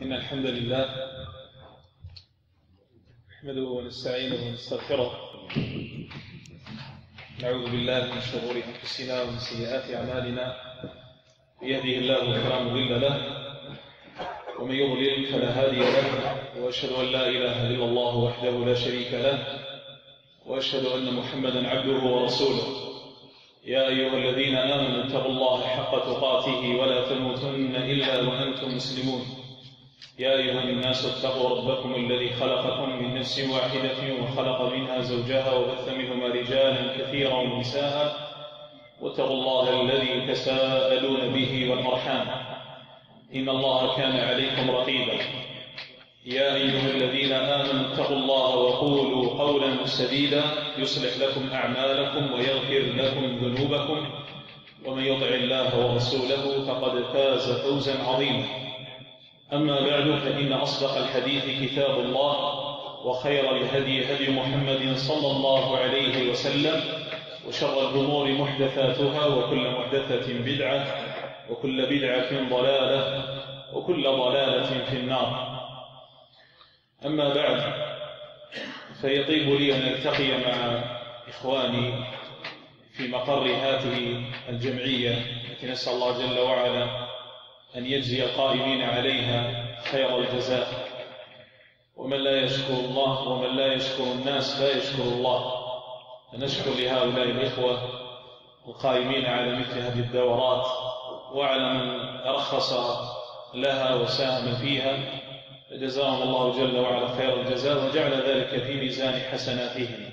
إن الحمد لله نحمده ونستعينه ونستغفره، نعوذ بالله من شرور أنفسنا ومن سيئات أعمالنا. يهده الله فلا مضل له ومن يضلل فلا هادي له، وأشهد أن لا إله إلا الله وحده لا شريك له، وأشهد أن محمدا عبده ورسوله. يا أيها الذين آمنوا اتقوا الله حق تقاته ولا تموتن إلا وأنتم مسلمون. يا أيها الناس اتقوا ربكم الذي خلقكم من نفس واحدة وخلق منها زوجها وبث منهما رجالا كثيرا ونساء، واتقوا الله الذي تساءلون به والأرحام إن الله كان عليكم رقيبا. يا أيها الذين آمنوا اتقوا الله وقولوا قولا سديدا يصلح لكم أعمالكم ويغفر لكم ذنوبكم، ومن يطع الله ورسوله فقد فاز فوزا عظيما. أما بعد، فإن أصدق الحديث كتاب الله، وخير الهدي هدي محمد صلى الله عليه وسلم، وشر الأمور محدثاتها، وكل محدثة بدعة، وكل بدعة ضلالة، وكل ضلالة في النار. أما بعد، فيطيب لي أن ألتقي مع إخواني في مقر هذه الجمعية التي نسأل الله جل وعلا أن يجزي القائمين عليها خير الجزاء. ومن لا يشكر الله ومن لا يشكر الناس لا يشكر الله. فنشكر لهؤلاء الإخوة القائمين على مثل هذه الدورات، وعلى من أرخص لها وساهم فيها، فجزاهم الله جل وعلا خير الجزاء وجعل ذلك في ميزان حسناتهم.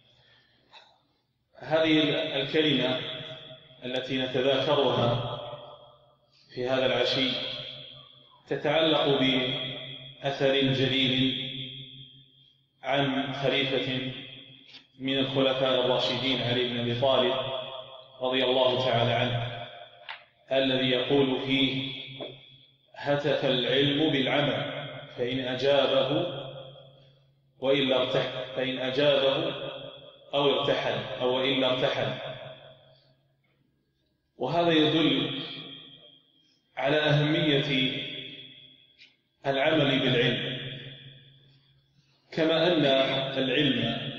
هذه الكلمة التي نتذاكرها في هذا العشي تتعلق بأثر جليل عن خليفة من الخلفاء الراشدين علي بن أبي طالب رضي الله تعالى عنه، الذي يقول فيه: هتف العلم بالعمل فإن أجابه وإلا ارتحل، فإن أجابه أو ارتحل أو وإلا ارتحل. وهذا يدل على أهمية العمل بالعلم، كما أن العلم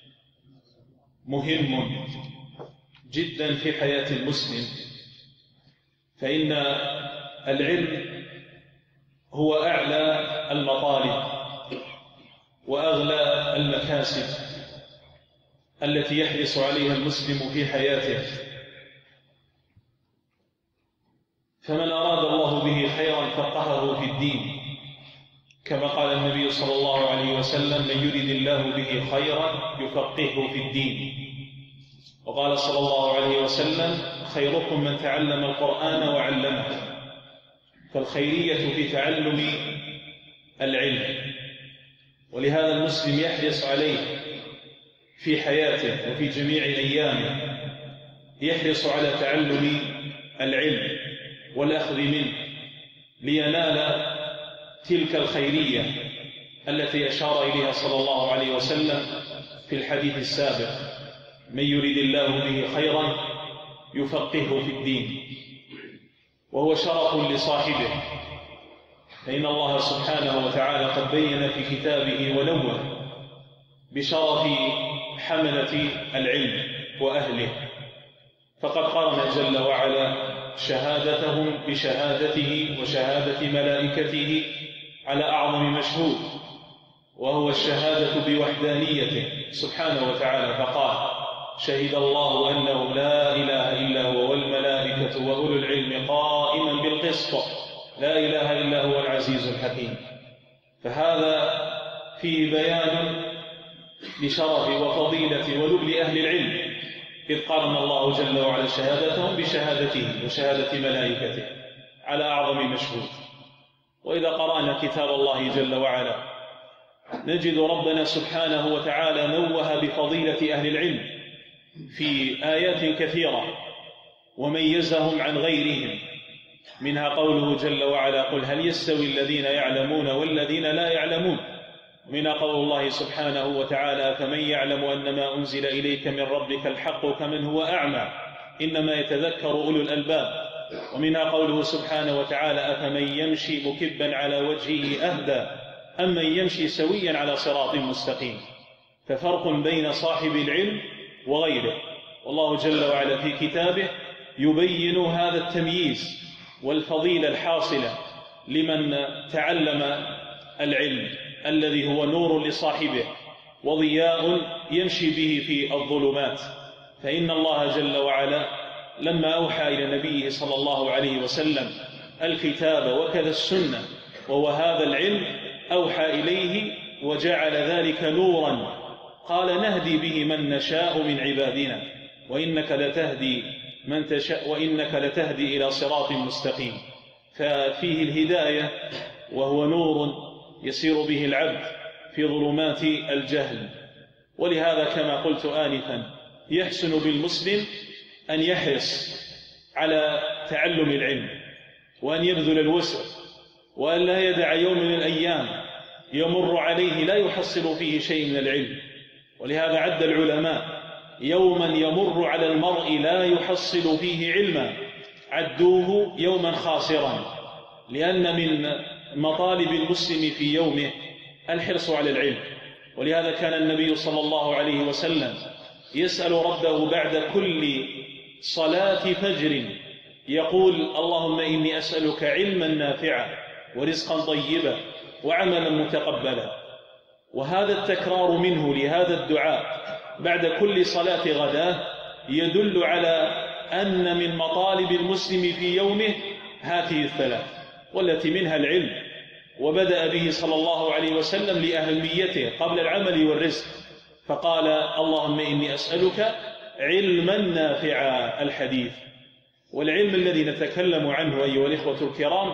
مهم جدا في حياة المسلم، فإن العلم هو أعلى المطالب وأغلى المكاسب التي يحرص عليها المسلم في حياته. فمن أراد الله به خيرا فقهه في الدين، كما قال النبي صلى الله عليه وسلم: من يرد الله به خيرا يفقهه في الدين. وقال صلى الله عليه وسلم: خيركم من تعلم القرآن وعلمه. فالخيرية في تعلم العلم، ولهذا المسلم يحرص عليه في حياته وفي جميع أيامه، يحرص على تعلم العلم والأخذ منه لينال تلك الخيرية التي أشار إليها صلى الله عليه وسلم في الحديث السابق: من يريد الله به خيرا يفقهه في الدين. وهو شرف لصاحبه، فإن الله سبحانه وتعالى قد بين في كتابه ونوه بشرف حملة العلم وأهله، فقد قارن جل وعلا شهادتهم بشهادته وشهادة ملائكته على أعظم مشهود، وهو الشهادة بوحدانيته سبحانه وتعالى، فقال: شهد الله أنه لا إله إلا هو والملائكة وأولو العلم قائما بالقسط لا إله إلا هو العزيز الحكيم. فهذا فيه بيان لشرف وفضيلة ولبل أهل العلم، إذ قارن الله جل وعلا شهادتهم بشهادته وشهادة ملائكته على أعظم مشهود. وإذا قرأنا كتاب الله جل وعلا نجد ربنا سبحانه وتعالى نوه بفضيلة أهل العلم في آيات كثيرة وميزهم عن غيرهم، منها قوله جل وعلا: قل هل يستوي الذين يعلمون والذين لا يعلمون. ومنها قول الله سبحانه وتعالى: فمن يعلم أن ما أنزل إليك من ربك الحق كمن هو أعمى إنما يتذكر أولو الألباب. ومنها قوله سبحانه وتعالى: أفمن يمشي مكبا على وجهه أهدى أمن يمشي سويا على صراط مستقيم. ففرق بين صاحب العلم وغيره، والله جل وعلا في كتابه يبين هذا التمييز والفضيلة الحاصلة لمن تعلم العلم الذي هو نور لصاحبه وضياء يمشي به في الظلمات. فإن الله جل وعلا لما أوحى إلى نبيه صلى الله عليه وسلم الكتاب وكذا السنة وهو هذا العلم، أوحى إليه وجعل ذلك نورا، قال: نهدي به من نشاء من عبادنا وإنك لتهدي من تشاء وإنك لتهدي إلى صراط مستقيم. ففيه الهداية وهو نور يسير به العبد في ظلمات الجهل. ولهذا كما قلت آنفا يحسن بالمسلم أن يحرص على تعلم العلم وأن يبذل الوسع، وأن لا يدع يوم من الأيام يمر عليه لا يحصل فيه شيء من العلم. ولهذا عد العلماء يوما يمر على المرء لا يحصل فيه علما عدوه يوما خاسرا، لأن من مطالب المسلم في يومه الحرص على العلم. ولهذا كان النبي صلى الله عليه وسلم يسأل ربه بعد كل صلاة فجر يقول: اللهم إني أسألك علما نافعا ورزقا طيبا وعملا متقبلا. وهذا التكرار منه لهذا الدعاء بعد كل صلاة غداة يدل على أن من مطالب المسلم في يومه هذه الثلاث، والتي منها العلم، وبدأ به صلى الله عليه وسلم لأهميته قبل العمل والرزق، فقال: اللهم إني أسألك علما نافعا. الحديث. والعلم الذي نتكلم عنه أيها الإخوة الكرام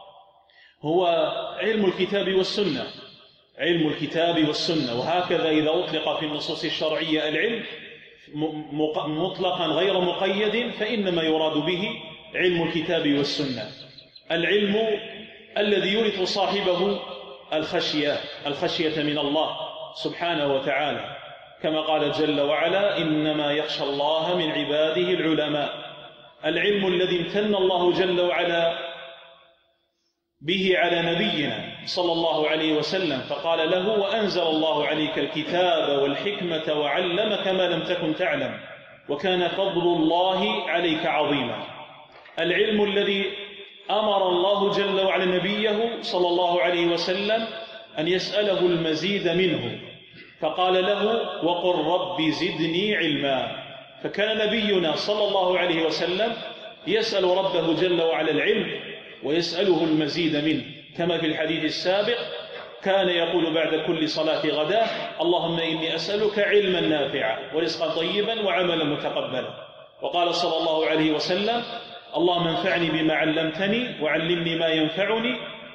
هو علم الكتاب والسنة، علم الكتاب والسنة. وهكذا إذا أطلق في النصوص الشرعية العلم مطلقا غير مقيد فإنما يراد به علم الكتاب والسنة، العلم الذي يورث صاحبه الخشية من الله سبحانه وتعالى، كما قال جل وعلا: إنما يخشى الله من عباده العلماء. العلم الذي امتن الله جل وعلا به على نبينا صلى الله عليه وسلم، فقال له: وأنزل الله عليك الكتاب والحكمة وعلمك ما لم تكن تعلم وكان فضل الله عليك عظيما. العلم الذي أمر الله جل وعلا نبيه صلى الله عليه وسلم أن يسأله المزيد منه، فقال له: وقل رب زدني علما. فكان نبينا صلى الله عليه وسلم يسأل ربه جل وعلا العلم ويسأله المزيد منه، كما في الحديث السابق كان يقول بعد كل صلاة غداة: اللهم إني أسألك علما نافعا ورزقا طيبا وعملا متقبلا. وقال صلى الله عليه وسلم: اللهم انفعني بما علمتني وعلمني ما ينفعني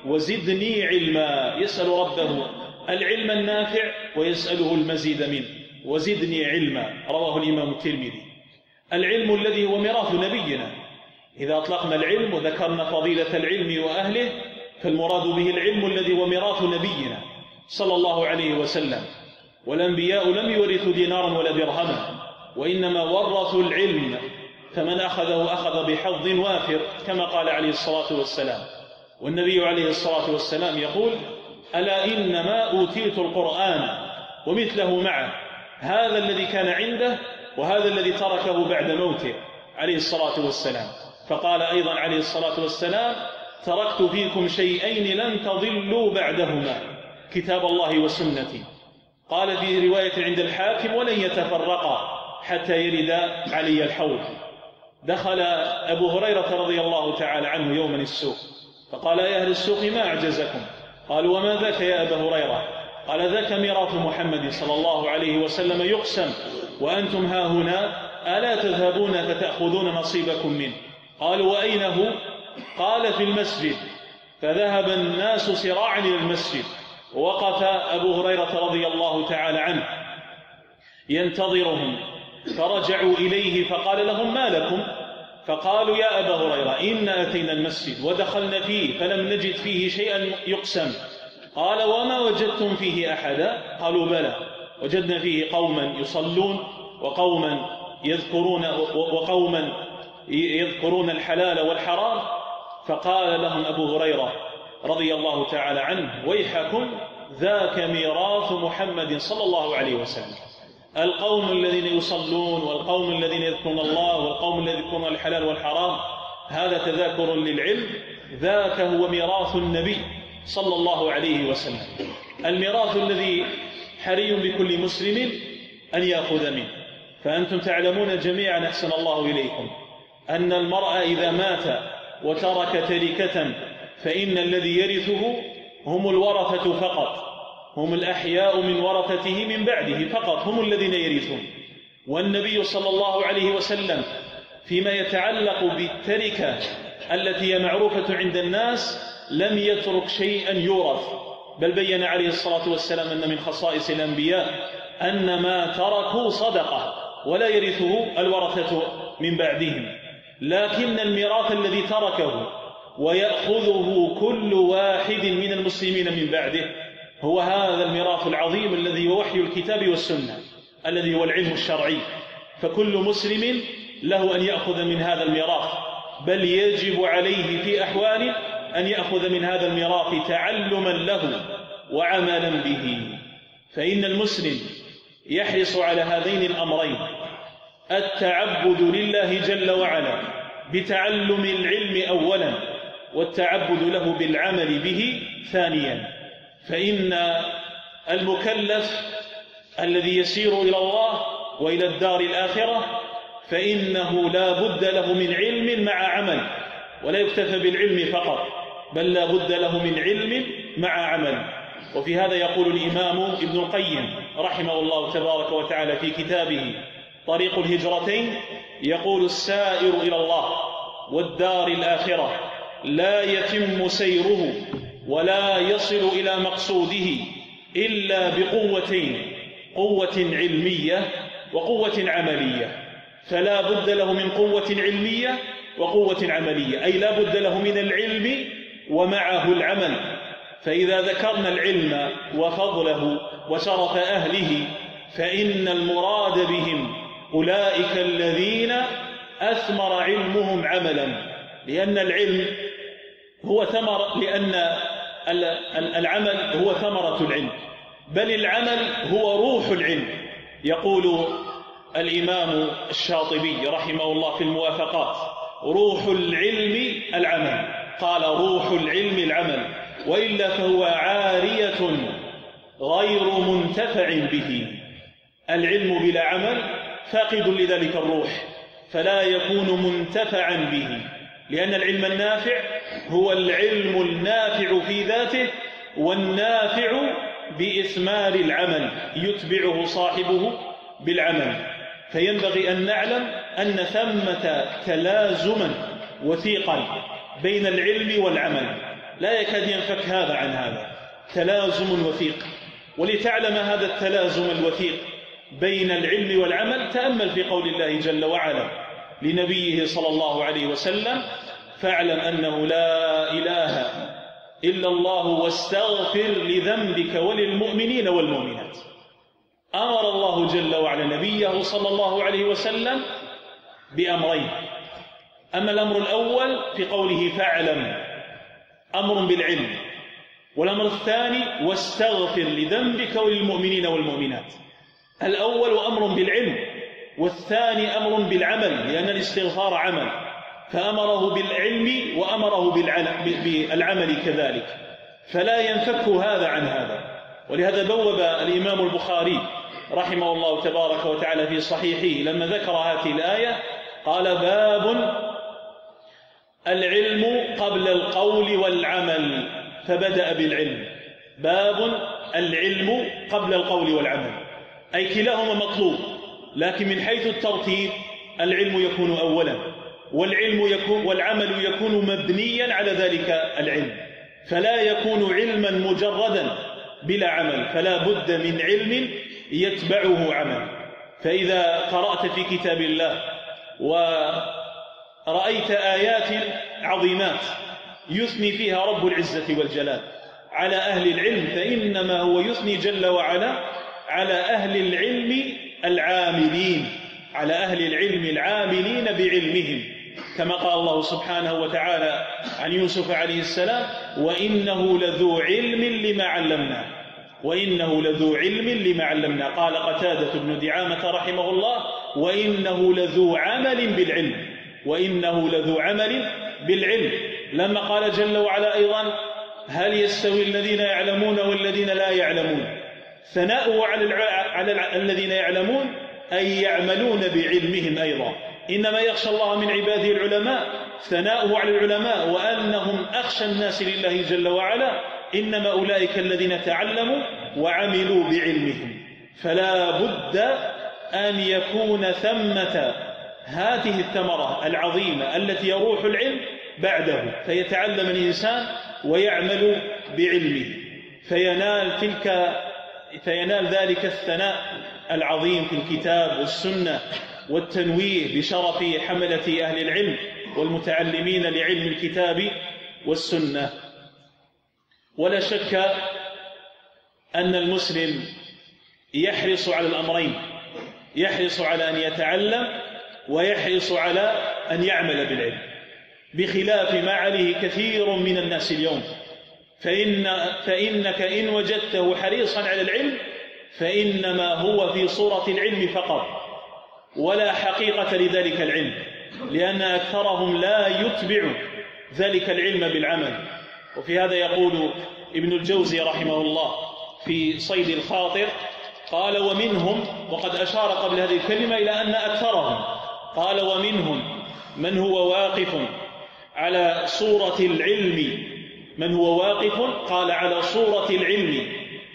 وزدني علما. يسأل ربه العلم النافع ويسأله المزيد منه، وزدني علما. رواه الإمام الترمذي. العلم الذي هو ميراث نبينا، إذا أطلقنا العلم وذكرنا فضيلة العلم وأهله فالمراد به العلم الذي هو ميراث نبينا صلى الله عليه وسلم. والأنبياء لم يورثوا دينارا ولا درهما، وإنما ورثوا العلم، فمن أخذه أخذ بحظ وافر، كما قال عليه الصلاة والسلام. والنبي عليه الصلاة والسلام يقول: ألا إنما أوتيت القرآن ومثله معه، هذا الذي كان عنده وهذا الذي تركه بعد موته عليه الصلاة والسلام. فقال أيضا عليه الصلاة والسلام: تركت فيكم شيئين لن تضلوا بعدهما، كتاب الله وسنتي. قال في رواية عند الحاكم: ولن يتفرقا حتى يرد علي الحوض. دخل أبو هريرة رضي الله تعالى عنه يوما السوق، فقال: يا أهل السوق ما أعجزكم؟ قالوا: وما ذاك يا أبا هريرة؟ قال: ذاك ميراث محمد صلى الله عليه وسلم يقسم وأنتم ها هنا، ألا تذهبون فتأخذون نصيبكم منه؟ قالوا: وأين هو؟ قال: في المسجد. فذهب الناس سراعا إلى المسجد، ووقف أبو هريرة رضي الله تعالى عنه ينتظرهم، فرجعوا إليه فقال لهم: ما لكم؟ فقالوا: يا أبا هريرة إنا أتينا المسجد ودخلنا فيه فلم نجد فيه شيئا يقسم. قال: وما وجدتم فيه أحدا؟ قالوا: بلى، وجدنا فيه قوما يصلون وقوما يذكرون وقوما يذكرون الحلال والحرام، فقال لهم أبو هريرة رضي الله تعالى عنه: ويحكم ذاك ميراث محمد صلى الله عليه وسلم. القوم الذين يصلون والقوم الذين يذكرون الله والقوم الذين يذكرون الحلال والحرام، هذا تذاكر للعلم، ذاك هو ميراث النبي صلى الله عليه وسلم، الميراث الذي حري بكل مسلم أن يأخذ منه. فأنتم تعلمون جميعا أحسن الله إليكم أن المرء إذا مات وترك تركة فإن الذي يرثه هم الورثة فقط، هم الأحياء من ورثته من بعده فقط، هم الذين يرثون. والنبي صلى الله عليه وسلم فيما يتعلق بالتركة التي هي معروفة عند الناس لم يترك شيئا يورث، بل بين عليه الصلاة والسلام أن من خصائص الأنبياء أن ما تركوا صدقة ولا يرثه الورثة من بعدهم. لكن الميراث الذي تركه ويأخذه كل واحد من المسلمين من بعده هو هذا الميراث العظيم الذي هو وحي الكتاب والسنة، الذي هو العلم الشرعي. فكل مسلم له أن يأخذ من هذا الميراث، بل يجب عليه في أحوال أن يأخذ من هذا الميراث تعلما له وعملا به. فإن المسلم يحرص على هذين الأمرين: التعبد لله جل وعلا بتعلم العلم أولا، والتعبد له بالعمل به ثانيا. فإن المكلف الذي يسير إلى الله وإلى الدار الآخرة فإنه لا بد له من علم مع عمل، ولا يكتفى بالعلم فقط، بل لا بد له من علم مع عمل. وفي هذا يقول الإمام ابن القيم رحمه الله تبارك وتعالى في كتابه طريق الهجرتين، يقول: السائر إلى الله والدار الآخرة لا يتم سيره ولا يصل إلى مقصوده إلا بقوتين: قوة علمية وقوة عملية. فلا بد له من قوة علمية وقوة عملية، أي لا بد له من العلم ومعه العمل. فإذا ذكرنا العلم وفضله وشرف أهله فإن المراد بهم أولئك الذين أثمر علمهم عملا، لأن العلم هو العمل هو ثمرة العلم، بل العمل هو روح العلم. يقول الإمام الشاطبي رحمه الله في الموافقات: روح العلم العمل. قال: روح العلم العمل، وإلا فهو عارية غير منتفع به. العلم بلا عمل فاقد لذلك الروح، فلا يكون منتفعا به، لأن العلم النافع هو العلم النافع في ذاته والنافع بإثمار العمل يتبعه صاحبه بالعمل. فينبغي أن نعلم أن ثمة تلازما وثيقا بين العلم والعمل، لا يكاد ينفك هذا عن هذا، تلازم وثيق. ولتعلم هذا التلازم الوثيق بين العلم والعمل تأمل في قول الله جل وعلا لنبيه صلى الله عليه وسلم: فاعلم أنه لا إله إلا الله واستغفر لذنبك وللمؤمنين والمؤمنات. أمر الله جل وعلا نبيه صلى الله عليه وسلم بأمرين: أما الأمر الأول في قوله فاعلم، أمر بالعلم، والأمر الثاني واستغفر لذنبك وللمؤمنين والمؤمنات. الأول أمر بالعلم، والثاني أمر بالعمل، لأن الاستغفار عمل، فأمره بالعلم وأمره بالعمل كذلك، فلا ينفك هذا عن هذا. ولهذا بوب الإمام البخاري رحمه الله تبارك وتعالى في صحيحه لما ذكر هذه الآية قال: باب العلم قبل القول والعمل، فبدأ بالعلم. باب العلم قبل القول والعمل، أي كلاهما مطلوب، لكن من حيث الترتيب العلم يكون أولا، والعمل يكون مبنيا على ذلك العلم، فلا يكون علما مجردا بلا عمل، فلا بد من علم يتبعه عمل. فإذا قرأت في كتاب الله ورأيت آيات عظيمات يثني فيها رب العزة والجلال على أهل العلم، فإنما هو يثني جل وعلا على أهل العلم العاملين، على أهل العلم العاملين بعلمهم، كما قال الله سبحانه وتعالى عن يوسف عليه السلام: وإنه لذو علم لما علمنا، وإنه لذو علم لما علمنا. قال قتادة بن دعامة رحمه الله: وإنه لذو عمل بالعلم، وإنه لذو عمل بالعلم. لما قال جل وعلا أيضا: هل يستوي الذين يعلمون والذين لا يعلمون، ثناؤه على الذين يعلمون أي يعملون بعلمهم أيضا. إنما يخشى الله من عباده العلماء، ثناؤه على العلماء وأنهم أخشى الناس لله جل وعلا، إنما أولئك الذين تعلموا وعملوا بعلمهم. فلا بد أن يكون ثمة هذه الثمرة العظيمة التي يروح العلم بعده، فيتعلم الإنسان ويعمل بعلمه، فينال ذلك الثناء العظيم في الكتاب والسنة، والتنويه بشرف حملة أهل العلم والمتعلمين لعلم الكتاب والسنة. ولا شك أن المسلم يحرص على الأمرين، يحرص على أن يتعلم ويحرص على أن يعمل بالعلم، بخلاف ما عليه كثير من الناس اليوم. فإنك إن وجدته حريصا على العلم فإنما هو في صورة العلم فقط، ولا حقيقة لذلك العلم، لأن أكثرهم لا يتبع ذلك العلم بالعمل. وفي هذا يقول ابن الجوزي رحمه الله في صيد الخاطر، قال: ومنهم، وقد أشار قبل هذه الكلمة إلى أن أكثرهم، قال: ومنهم من هو واقف على صورة العلم، من هو واقف، قال: على صورة العلم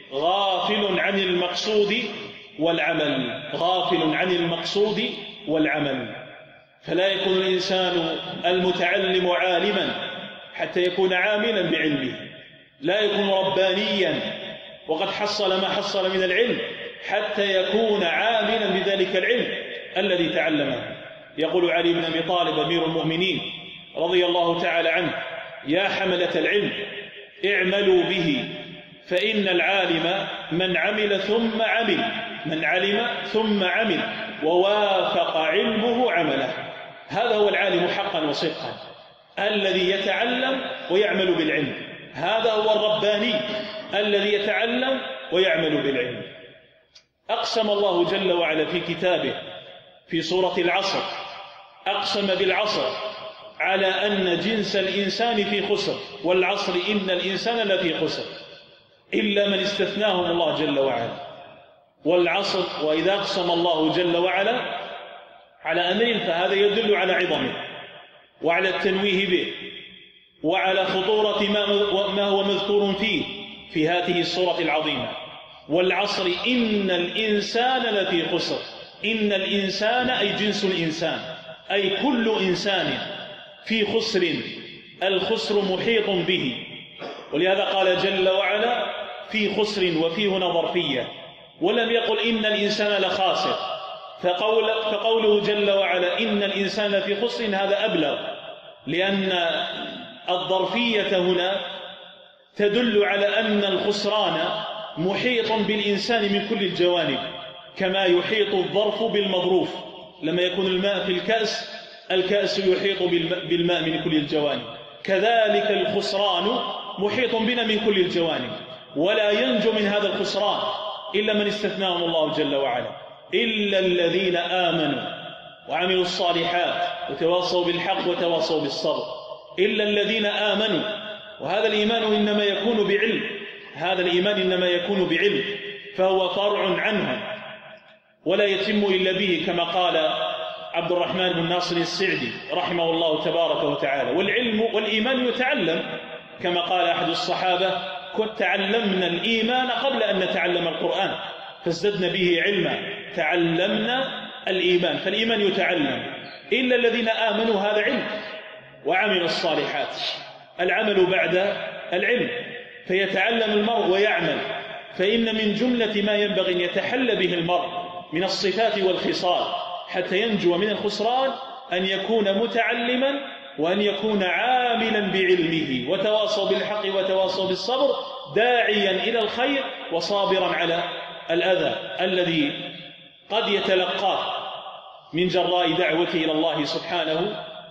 غافل عن المقصود والعمل، غافل عن المقصود والعمل. فلا يكون الإنسان المتعلم عالما حتى يكون عاملا بعلمه، لا يكون ربانيا وقد حصل ما حصل من العلم حتى يكون عاملا بذلك العلم الذي تعلمه. يقول علي بن أبي طالب أمير المؤمنين رضي الله تعالى عنه: يا حملة العلم اعملوا به، فإن العالم من عمل ثم عمل، من علم ثم عمل ووافق علمه عمله. هذا هو العالم حقا وصدقا، الذي يتعلم ويعمل بالعلم، هذا هو الرباني الذي يتعلم ويعمل بالعلم. أقسم الله جل وعلا في كتابه في سورة العصر، أقسم بالعصر على أن جنس الإنسان في خسر، والعصر إن الإنسان لفي خسر إلا من استثناهم الله جل وعلا. والعصر، وإذا أقسم الله جل وعلا على أمر فهذا يدل على عظمه وعلى التنويه به وعلى خطورة ما هو مذكور فيه في هذه السورة العظيمة. والعصر إن الإنسان لفي خسر، إن الإنسان أي جنس الإنسان، أي كل إنسان في خسر، الخسر محيط به. ولهذا قال جل وعلا في خسر، وفيه هنا ظرفية، ولم يقل إن الإنسان لخاسر. فقوله جل وعلا إن الإنسان في خسر هذا أبلغ، لأن الظرفية هنا تدل على أن الخسران محيط بالإنسان من كل الجوانب، كما يحيط الظرف بالمظروف. لما يكون الماء في الكأس، الكأس يحيط بالماء من كل الجوانب، كذلك الخسران محيط بنا من كل الجوانب، ولا ينجو من هذا الخسران إلا من استثناهم الله جل وعلا، إلا الذين آمنوا وعملوا الصالحات وتواصوا بالحق وتواصوا بالصبر. إلا الذين آمنوا، وهذا الإيمان إنما يكون بعلم، هذا الإيمان إنما يكون بعلم، فهو فرع عنه ولا يتم إلا به، كما قال عبد الرحمن بن ناصر السعدي رحمه الله تبارك وتعالى. والعلم والإيمان يتعلم، كما قال أحد الصحابة: كنت تعلمنا الإيمان قبل أن نتعلم القرآن فازددنا به علما، تعلمنا الإيمان، فالإيمان يتعلم. إلا الذين آمنوا، هذا علم، وعملوا الصالحات، العمل بعد العلم، فيتعلم المرء ويعمل. فإن من جملة ما ينبغي أن يتحلى به المرء من الصفات والخصال حتى ينجو من الخسران أن يكون متعلما وأن يكون عاملا بعلمه، وتواصوا بالحق وتواصوا بالصبر، داعيا إلى الخير وصابرا على الأذى الذي قد يتلقاه من جراء دعوته إلى الله سبحانه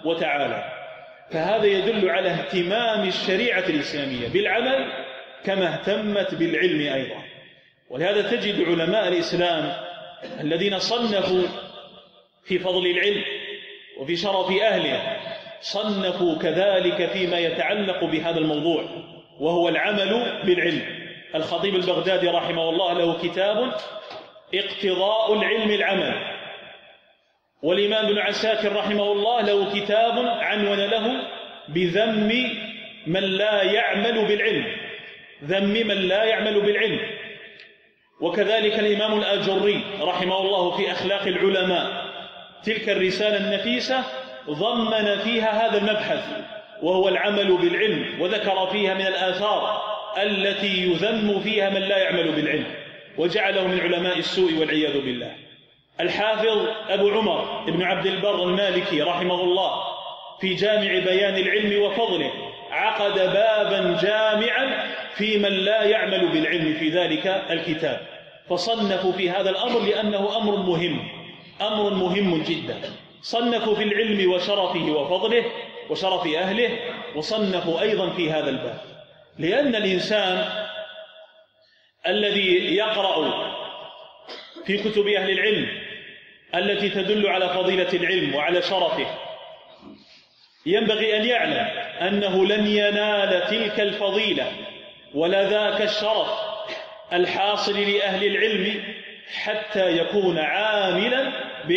وتعالى. فهذا يدل على اهتمام الشريعة الإسلامية بالعمل كما اهتمت بالعلم أيضا. ولهذا تجد علماء الإسلام الذين صنفوا في فضل العلم وفي شرف أهله صنفوا كذلك فيما يتعلق بهذا الموضوع وهو العمل بالعلم. الخطيب البغدادي رحمه الله له كتاب اقتضاء العلم العمل، والإمام ابن عساكر رحمه الله له كتاب عنون له بذم من لا يعمل بالعلم، ذم من لا يعمل بالعلم. وكذلك الإمام الآجري رحمه الله في أخلاق العلماء تلك الرسالة النفيسة ضمن فيها هذا المبحث وهو العمل بالعلم، وذكر فيها من الآثار التي يذم فيها من لا يعمل بالعلم وجعله من علماء السوء والعياذ بالله. الحافظ أبو عمر ابن عبد البر المالكي رحمه الله في جامع بيان العلم وفضله عقد بابا جامعا في من لا يعمل بالعلم في ذلك الكتاب، فصنفوا في هذا الأمر لأنه أمر مهم جدا. صنفوا في العلم وشرفه وفضله وشرف أهله، وصنفوا أيضا في هذا الباب، لأن الإنسان الذي يقرأ في كتب أهل العلم التي تدل على فضيلة العلم وعلى شرفه ينبغي أن يعلم أنه لن ينال تلك الفضيلة ولا ذاك الشرف الحاصل لأهل العلم حتى يكون عاملا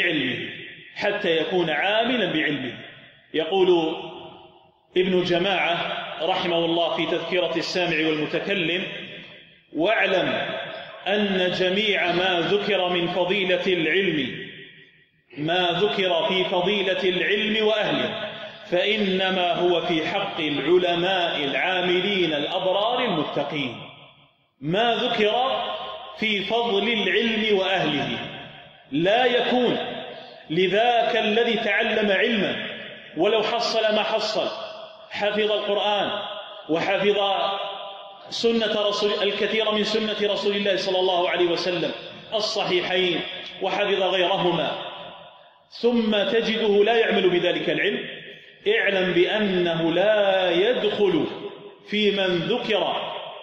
بعلمه. يقول ابن جماعة رحمه الله في تذكرة السامع والمتكلم: واعلم أن جميع ما ذكر من فضيلة العلم ما ذكر في فضيلة العلم وأهله فإنما هو في حق العلماء العاملين الأبرار المتقين. ما ذكر في فضل العلم وأهله لا يكون لذاك الذي تعلم علما ولو حصل ما حصل، حفظ القرآن وحفظ الكثير من سنة رسول الله صلى الله عليه وسلم الصحيحين وحفظ غيرهما، ثم تجده لا يعمل بذلك العلم، اعلم بأنه لا يدخل في من ذكر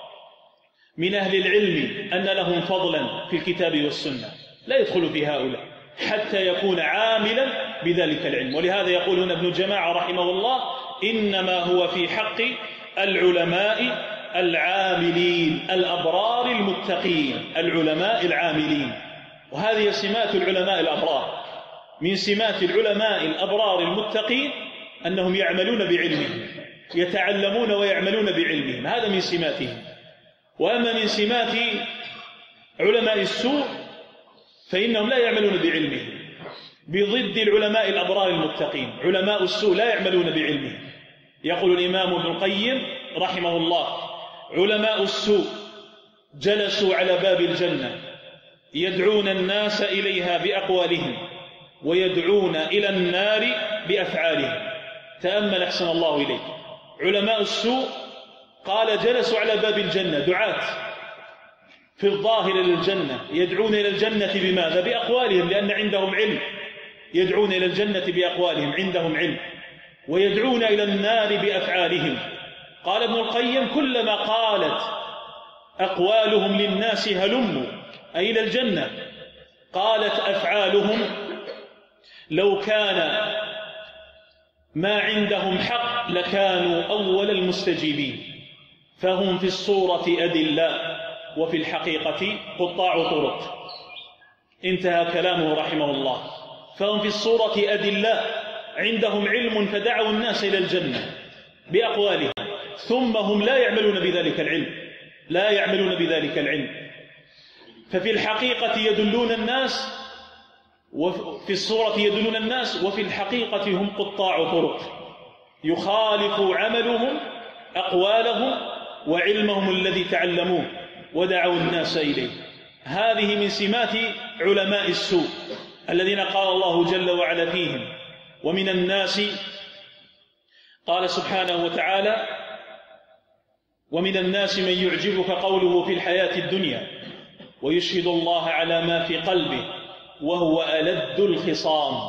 من أهل العلم أن لهم فضلا في الكتاب والسنة، لا يدخل في هؤلاء حتى يكون عاملا بذلك العلم. ولهذا يقول هنا ابن جماعة رحمه الله: إنما هو في حق العلماء العاملين الأبرار المتقين، العلماء العاملين. وهذه سمات العلماء الأبرار، من سمات العلماء الأبرار المتقين أنهم يعملون بعلمهم، يتعلمون ويعملون بعلمهم، هذا من سماتهم. وأما من سمات علماء السوء فإنهم لا يعملون بعلمهم، بضد العلماء الأبرار المتقين. علماء السوء لا يعملون بعلمهم. يقول الإمام ابن القيم رحمه الله: علماء السوء جلسوا على باب الجنة يدعون الناس إليها بأقوالهم ويدعون إلى النار بأفعالهم. تأمل أحسن الله إليك، علماء السوء قال جلسوا على باب الجنة، دعاة في الظاهر للجنة، يدعون إلى الجنة بماذا؟ بأقوالهم، لأن عندهم علم، يدعون إلى الجنة بأقوالهم، عندهم علم، ويدعون إلى النار بأفعالهم. قال ابن القيم: كلما قالت أقوالهم للناس هلموا أي إلى الجنة، قالت أفعالهم لو كان ما عندهم حق لكانوا أول المستجيبين، فهم في الصورة أدلاء وفي الحقيقة قطاع طرق. انتهى كلامه رحمه الله. فهم في الصورة أدلاء، عندهم علم فدعوا الناس إلى الجنة بأقوالهم، ثم هم لا يعملون بذلك العلم، ففي الحقيقة يدلون الناس، وفي الصورة يدلون الناس، وفي الحقيقة هم قطاع طرق، يخالف عملهم أقوالهم وعلمهم الذي تعلموه ودعوا الناس إليه. هذه من سمات علماء السوء الذين قال الله جل وعلا فيهم: ومن الناس، قال سبحانه وتعالى: ومن الناس من يعجبك قوله في الحياة الدنيا ويشهد الله على ما في قلبه وهو ألد الخصام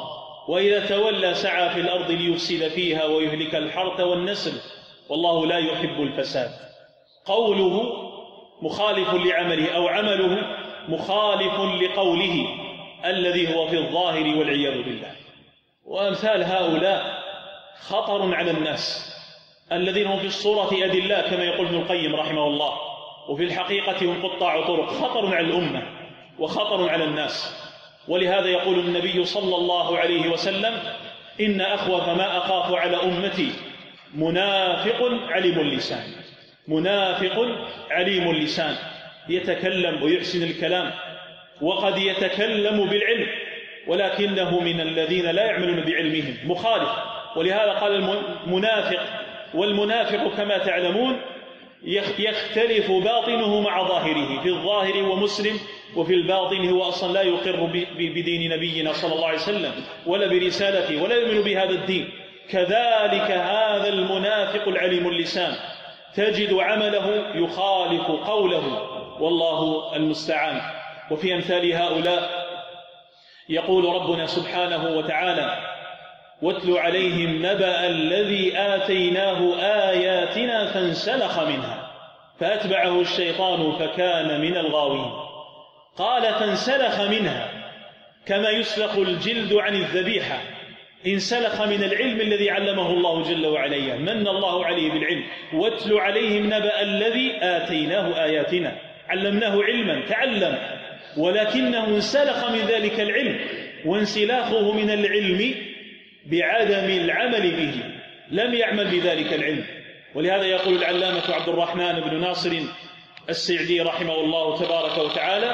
وإذا تولى سعى في الأرض ليفسد فيها ويهلك الحرث والنسل والله لا يحب الفساد. قوله مخالف لعمله أو عمله مخالف لقوله الذي هو في الظاهر والعياذ بالله. وأمثال هؤلاء خطر على الناس الذين هم في الصورة أدلاء كما يقول ابن القيم رحمه الله، وفي الحقيقة هم قطاع طرق، خطر على الأمة وخطر على الناس. ولهذا يقول النبي صلى الله عليه وسلم: إن أخوف ما أخاف على أمتي منافق عليم اللسان. منافق عليم اللسان، يتكلم ويحسن الكلام وقد يتكلم بالعلم ولكنه من الذين لا يعملون بعلمهم، مخالف. ولهذا قال المنافق، والمنافق كما تعلمون يختلف باطنه مع ظاهره، في الظاهر ومسلم، وفي الباطن هو أصلا لا يقر بدين نبينا صلى الله عليه وسلم ولا برسالته ولا يؤمن بهذا الدين. كذلك هذا المنافق العليم اللسان تجد عمله يخالف قوله، والله المستعان. وفي أمثال هؤلاء يقول ربنا سبحانه وتعالى: واتل عليهم نبأ الذي آتيناه آياتنا فانسلخ منها فأتبعه الشيطان فكان من الغاوين. قال فانسلخ منها كما يسلخ الجلد عن الذبيحة، انسلخ من العلم الذي علمه الله جل وعلا، من الله عليه بالعلم. واتل عليهم نبأ الذي آتيناه آياتنا، علمناه علما تعلم، ولكنه انسلخ من ذلك العلم، وانسلاخه من العلم بعدم العمل به، لم يعمل بذلك العلم. ولهذا يقول العلامة عبد الرحمن بن ناصر السعدي رحمه الله تبارك وتعالى،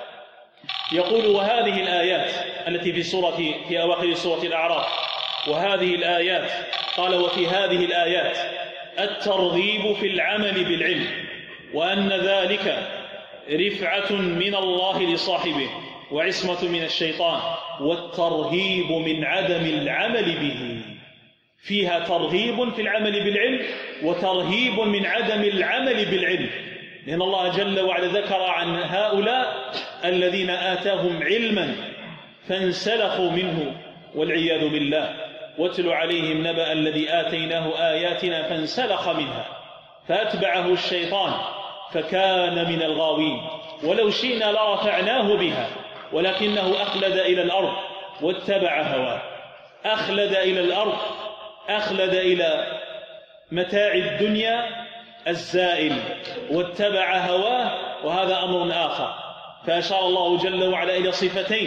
يقول: وهذه الآيات التي في أواخر سورة الأعراف، وهذه الآيات، قال: وفي هذه الآيات الترغيب في العمل بالعلم، وأن ذلك رفعة من الله لصاحبه وعصمة من الشيطان، والترهيب من عدم العمل به. فيها ترغيب في العمل بالعلم وترهيب من عدم العمل بالعلم، لأن الله جل وعلا ذكر عن هؤلاء الذين آتاهم علما فانسلخوا منه والعياذ بالله. واتل عليهم نبأ الذي آتيناه آياتنا فانسلخ منها فأتبعه الشيطان فكان من الغاوين. ولو شئنا لرفعناه بها ولكنه أخلد إلى الأرض واتبع هواه. أخلد إلى الأرض، أخلد إلى متاع الدنيا الزائل، واتبع هواه، وهذا أمر آخر. فأشار الله جل وعلا إلى صفتين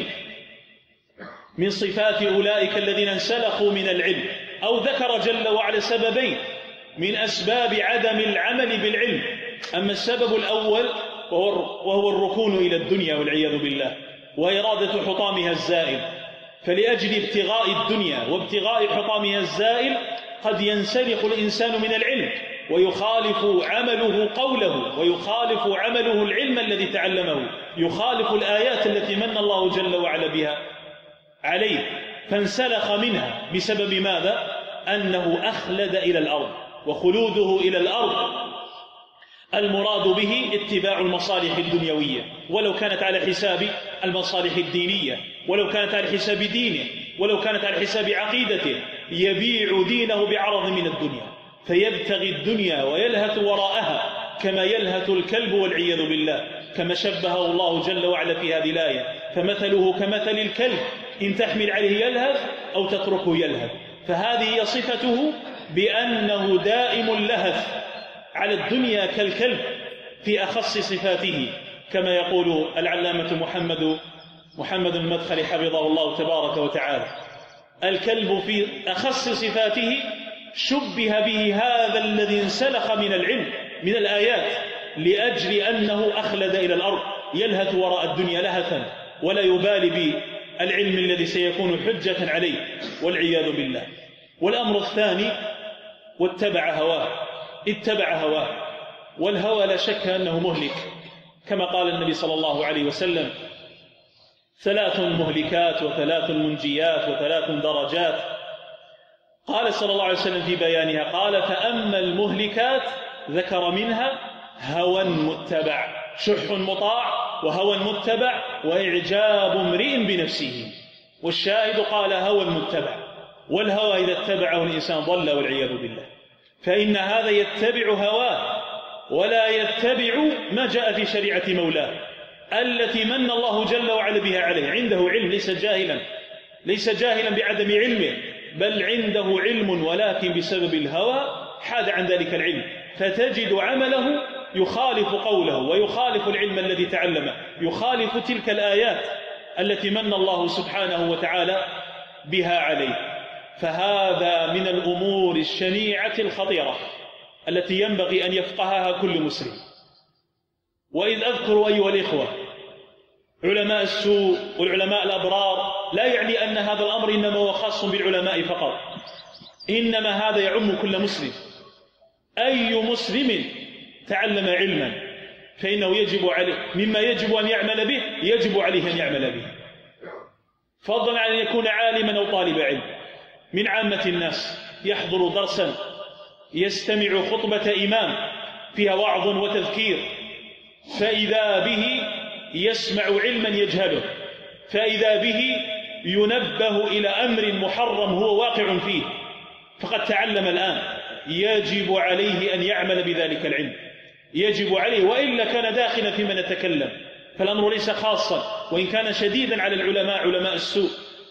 من صفات أولئك الذين انسلخوا من العلم، أو ذكر جل وعلا سببين من أسباب عدم العمل بالعلم. أما السبب الأول وهو الركون إلى الدنيا والعياذ بالله وإرادة حطامها الزائل، فلأجل ابتغاء الدنيا وابتغاء حطامها الزائل قد ينسلخ الإنسان من العلم ويخالف عمله قوله، ويخالف عمله العلم الذي تعلمه، يخالف الآيات التي من الله جل وعلا بها عليه، فانسلخ منها بسبب ماذا؟ أنه أخلد إلى الأرض. وخلوده إلى الأرض المراد به اتباع المصالح الدنيوية، ولو كانت على حساب المصالح الدينية، ولو كانت على حساب دينه، ولو كانت على حساب عقيدته، يبيع دينه بعرض من الدنيا، فيبتغي الدنيا ويلهث وراءها كما يلهث الكلب والعياذ بالله، كما شبهه الله جل وعلا في هذه الآية: فمثله كمثل الكلب إن تحمل عليه يلهث أو تتركه يلهث. فهذه هي صفته، بأنه دائم اللهث على الدنيا كالكلب في أخص صفاته، كما يقول العلامة محمد المدخلي حفظه الله تبارك وتعالى: الكلب في أخص صفاته شبه به هذا الذي انسلخ من العلم من الآيات، لأجل أنه أخلد إلى الأرض يلهث وراء الدنيا لهثا ولا يبالي بالعلم الذي سيكون حجة عليه والعياذ بالله. والأمر الثاني: واتبع هواه، اتبع هواه. والهوى لا شك أنه مهلك، كما قال النبي صلى الله عليه وسلم: 3 مهلكات و3 منجيات و3 درجات. قال صلى الله عليه وسلم في بيانها، قال: فأما المهلكات ذكر منها هوى متبع، شح مطاع وهوى متبع وإعجاب امرئ بنفسه. والشاهد قال هوى المتبع، والهوى إذا اتبعه الإنسان ضل والعياذ بالله. فإن هذا يتبع هواه ولا يتبع ما جاء في شريعة مولاه التي من الله جل وعلا بها عليه. عنده علم، ليس جاهلا بعدم علمه، بل عنده علم ولكن بسبب الهوى حاد عن ذلك العلم، فتجد عمله يخالف قوله ويخالف العلم الذي تعلمه، يخالف تلك الآيات التي من الله سبحانه وتعالى بها عليه. فهذا من الأمور الشنيعة الخطيرة التي ينبغي أن يفقهها كل مسلم. وإذ أذكر أيها الإخوة علماء السوء والعلماء الأبرار، لا يعني أن هذا الأمر إنما هو خاص بالعلماء فقط، إنما هذا يعم كل مسلم. أي مسلم تعلم علما فإنه يجب عليه مما يجب أن يعمل به، يجب عليه أن يعمل به، فضلا عن أن يكون عالما أو طالب علم. من عامة الناس يحضر درسا، يستمع خطبة إمام فيها وعظ وتذكير، فإذا به يسمع علما يجهله، فإذا به ينبه إلى أمر محرم هو واقع فيه، فقد تعلم الآن، يجب عليه أن يعمل بذلك العلم، يجب عليه، وإلا كان داخلا فيما نتكلم. فالأمر ليس خاصا، وإن كان شديدا على العلماء علماء السوء،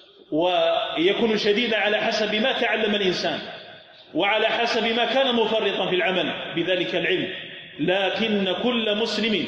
ويكون شديدا على حسب ما تعلم الإنسان وعلى حسب ما كان مفرطا في العمل بذلك العلم، لكن كل مسلم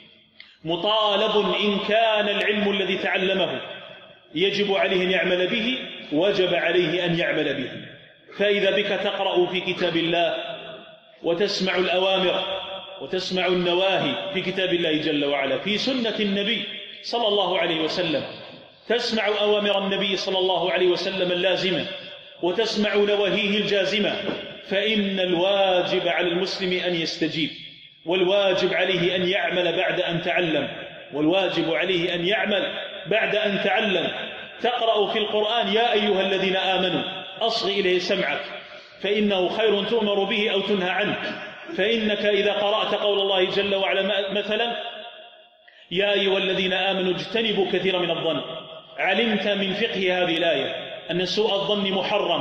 مطالب إن كان العلم الذي تعلمه يجب عليه أن يعمل به، وجب عليه أن يعمل به. فإذا بك تقرأ في كتاب الله وتسمع الأوامر وتسمع النواهي في كتاب الله جل وعلا، في سنة النبي صلى الله عليه وسلم، تسمع أوامر النبي صلى الله عليه وسلم اللازمة وتسمع نواهيه الجازمة، فإن الواجب على المسلم أن يستجيب، والواجب عليه أن يعمل بعد أن تعلم، والواجب عليه أن يعمل بعد أن تعلم. تقرأ في القرآن يا أيها الذين آمنوا أصغ إليه سمعك فإنه خير تؤمر به أو تنهى عنه. فإنك إذا قرأت قول الله جل وعلا مثلا يا أيها الذين آمنوا اجتنبوا كثيرا من الظن، علمت من فقه هذه الآية أن سوء الظن محرم،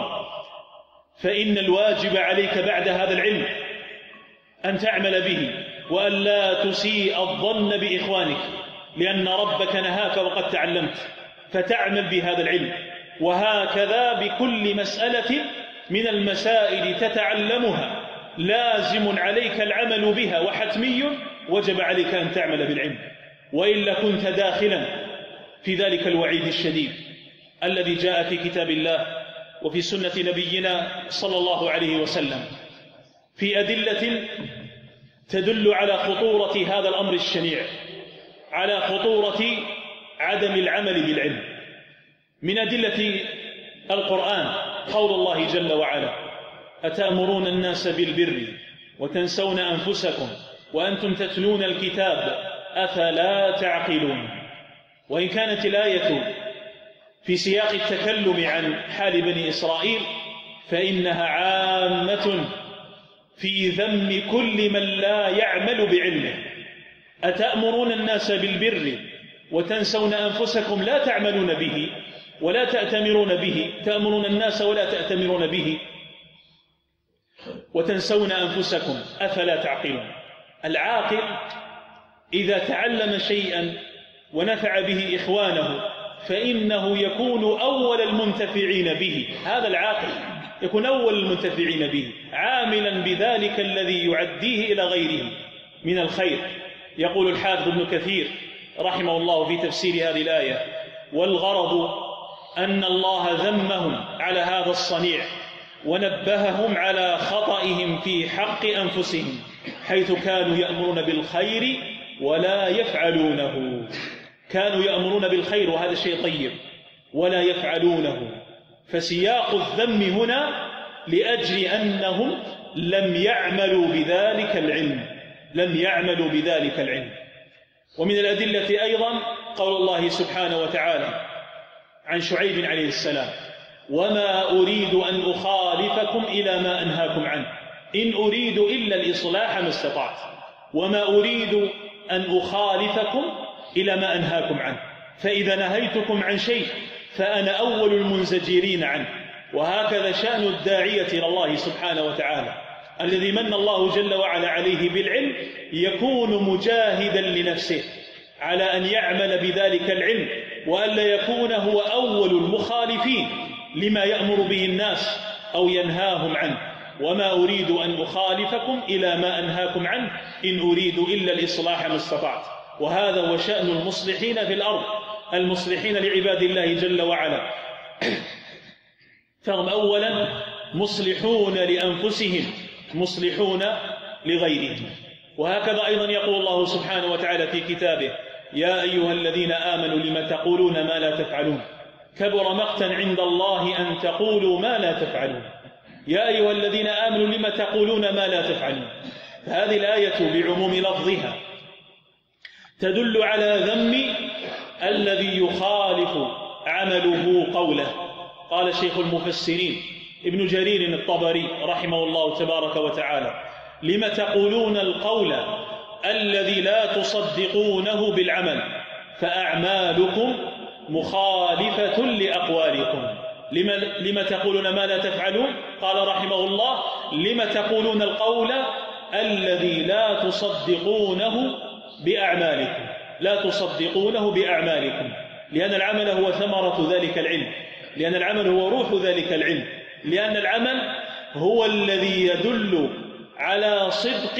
فإن الواجب عليك بعد هذا العلم أن تعمل به، وأن لا تسيء الظن بإخوانك، لأن ربك نهاك وقد تعلمت، فتعمل بهذا العلم. وهكذا بكل مسألة من المسائل تتعلمها لازم عليك العمل بها، وحتمي وجب عليك أن تعمل بالعلم، وإلا كنت داخلا في ذلك الوعيد الشديد الذي جاء في كتاب الله وفي سنة نبينا صلى الله عليه وسلم، في أدلة تدل على خطورة هذا الأمر الشنيع، على خطورة عدم العمل بالعلم. من أدلة القرآن قول الله جل وعلا أتأمرون الناس بالبر وتنسون أنفسكم وأنتم تتلون الكتاب أفلا تعقلون. وإن كانت الآية في سياق التكلم عن حال بني إسرائيل، فإنها عامة في ذم كل من لا يعمل بعلمه. أتأمرون الناس بالبر وتنسون أنفسكم، لا تعملون به ولا تأتمرون به، تأمرون الناس ولا تأتمرون به، وتنسون أنفسكم أفلا تعقلون. العاقل إذا تعلم شيئا ونفع به إخوانه فإنه يكون أول المنتفعين به، هذا العاقل يكون أول المنتفعين به، عاملا بذلك الذي يعديه إلى غيره من الخير. يقول الحافظ ابن كثير رحمه الله في تفسير هذه الآية: والغرض أن الله ذمهم على هذا الصنيع ونبههم على خطئهم في حق أنفسهم، حيث كانوا يأمرون بالخير ولا يفعلونه. كانوا يأمرون بالخير وهذا شيء طيب ولا يفعلونه، فسياق الذم هنا لأجل أنهم لم يعملوا بذلك العلم، لم يعملوا بذلك العلم. ومن الأدلة أيضا قول الله سبحانه وتعالى عن شعيب عليه السلام: وما أريد أن أخالفكم إلى ما أنهاكم عنه إن أريد إلا الإصلاح ما استطعت. وما أريد أن أخالفكم إلى ما أنهاكم عنه، فإذا نهيتكم عن شيء فأنا أول المنزجرين عنه. وهكذا شأن الداعية إلى الله سبحانه وتعالى، الذي من الله جل وعلا عليه بالعلم يكون مجاهدا لنفسه على أن يعمل بذلك العلم، وألا يكون هو أول المخالفين لما يأمر به الناس أو ينهاهم عنه. وما أريد أن أخالفكم إلى ما أنهاكم عنه إن أريد إلا الإصلاح ما استطعت. وهذا هو شأن المصلحين في الأرض، المصلحين لعباد الله جل وعلا. فهم أولا مصلحون لأنفسهم مصلحون لغيرهم. وهكذا أيضا يقول الله سبحانه وتعالى في كتابه: يا أيها الذين آمنوا لم تقولون ما لا تفعلون كبر مقتا عند الله أن تقولوا ما لا تفعلون. يا أيها الذين آمنوا لم تقولون ما لا تفعلون. هذه الآية بعموم لفظها تدل على ذم الذي يخالف عمله قوله. قال شيخ المفسرين ابن جرير الطبري رحمه الله تبارك وتعالى: لم تقولون القول الذي لا تصدقونه بالعمل فأعمالكم مخالفة لأقوالكم. لم تقولون ما لا تفعلون؟ قال رحمه الله: لم تقولون القول الذي لا تصدقونه بأعمالكم، لا تصدقونه بأعمالكم، لأن العمل هو ثمرة ذلك العلم، لأن العمل هو روح ذلك العلم، لأن العمل هو الذي يدل على صدق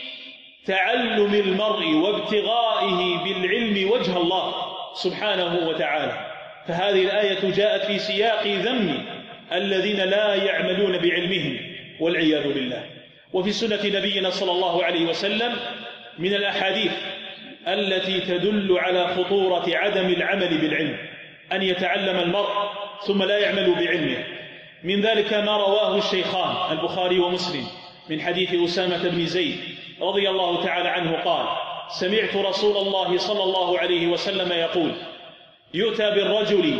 تعلم المرء وابتغائه بالعلم وجه الله سبحانه وتعالى. فهذه الآية جاءت في سياق ذم الذين لا يعملون بعلمهم والعياذ بالله. وفي سنة نبينا صلى الله عليه وسلم من الأحاديث التي تدل على خطورة عدم العمل بالعلم أن يتعلم المرء ثم لا يعمل بعلمه. من ذلك ما رواه الشيخان البخاري ومسلم من حديث أسامة بن زيد رضي الله تعالى عنه قال: سمعت رسول الله صلى الله عليه وسلم يقول: يؤتى بالرجل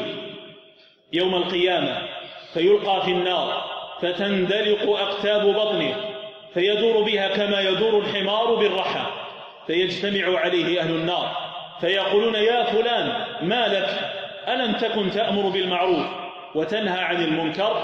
يوم القيامة فيلقى في النار فتندلق أقتاب بطنه فيدور بها كما يدور الحمار بالرحى، فيجتمع عليه أهل النار فيقولون: يا فلان ما لك؟ ألم تكن تأمر بالمعروف وتنهى عن المنكر؟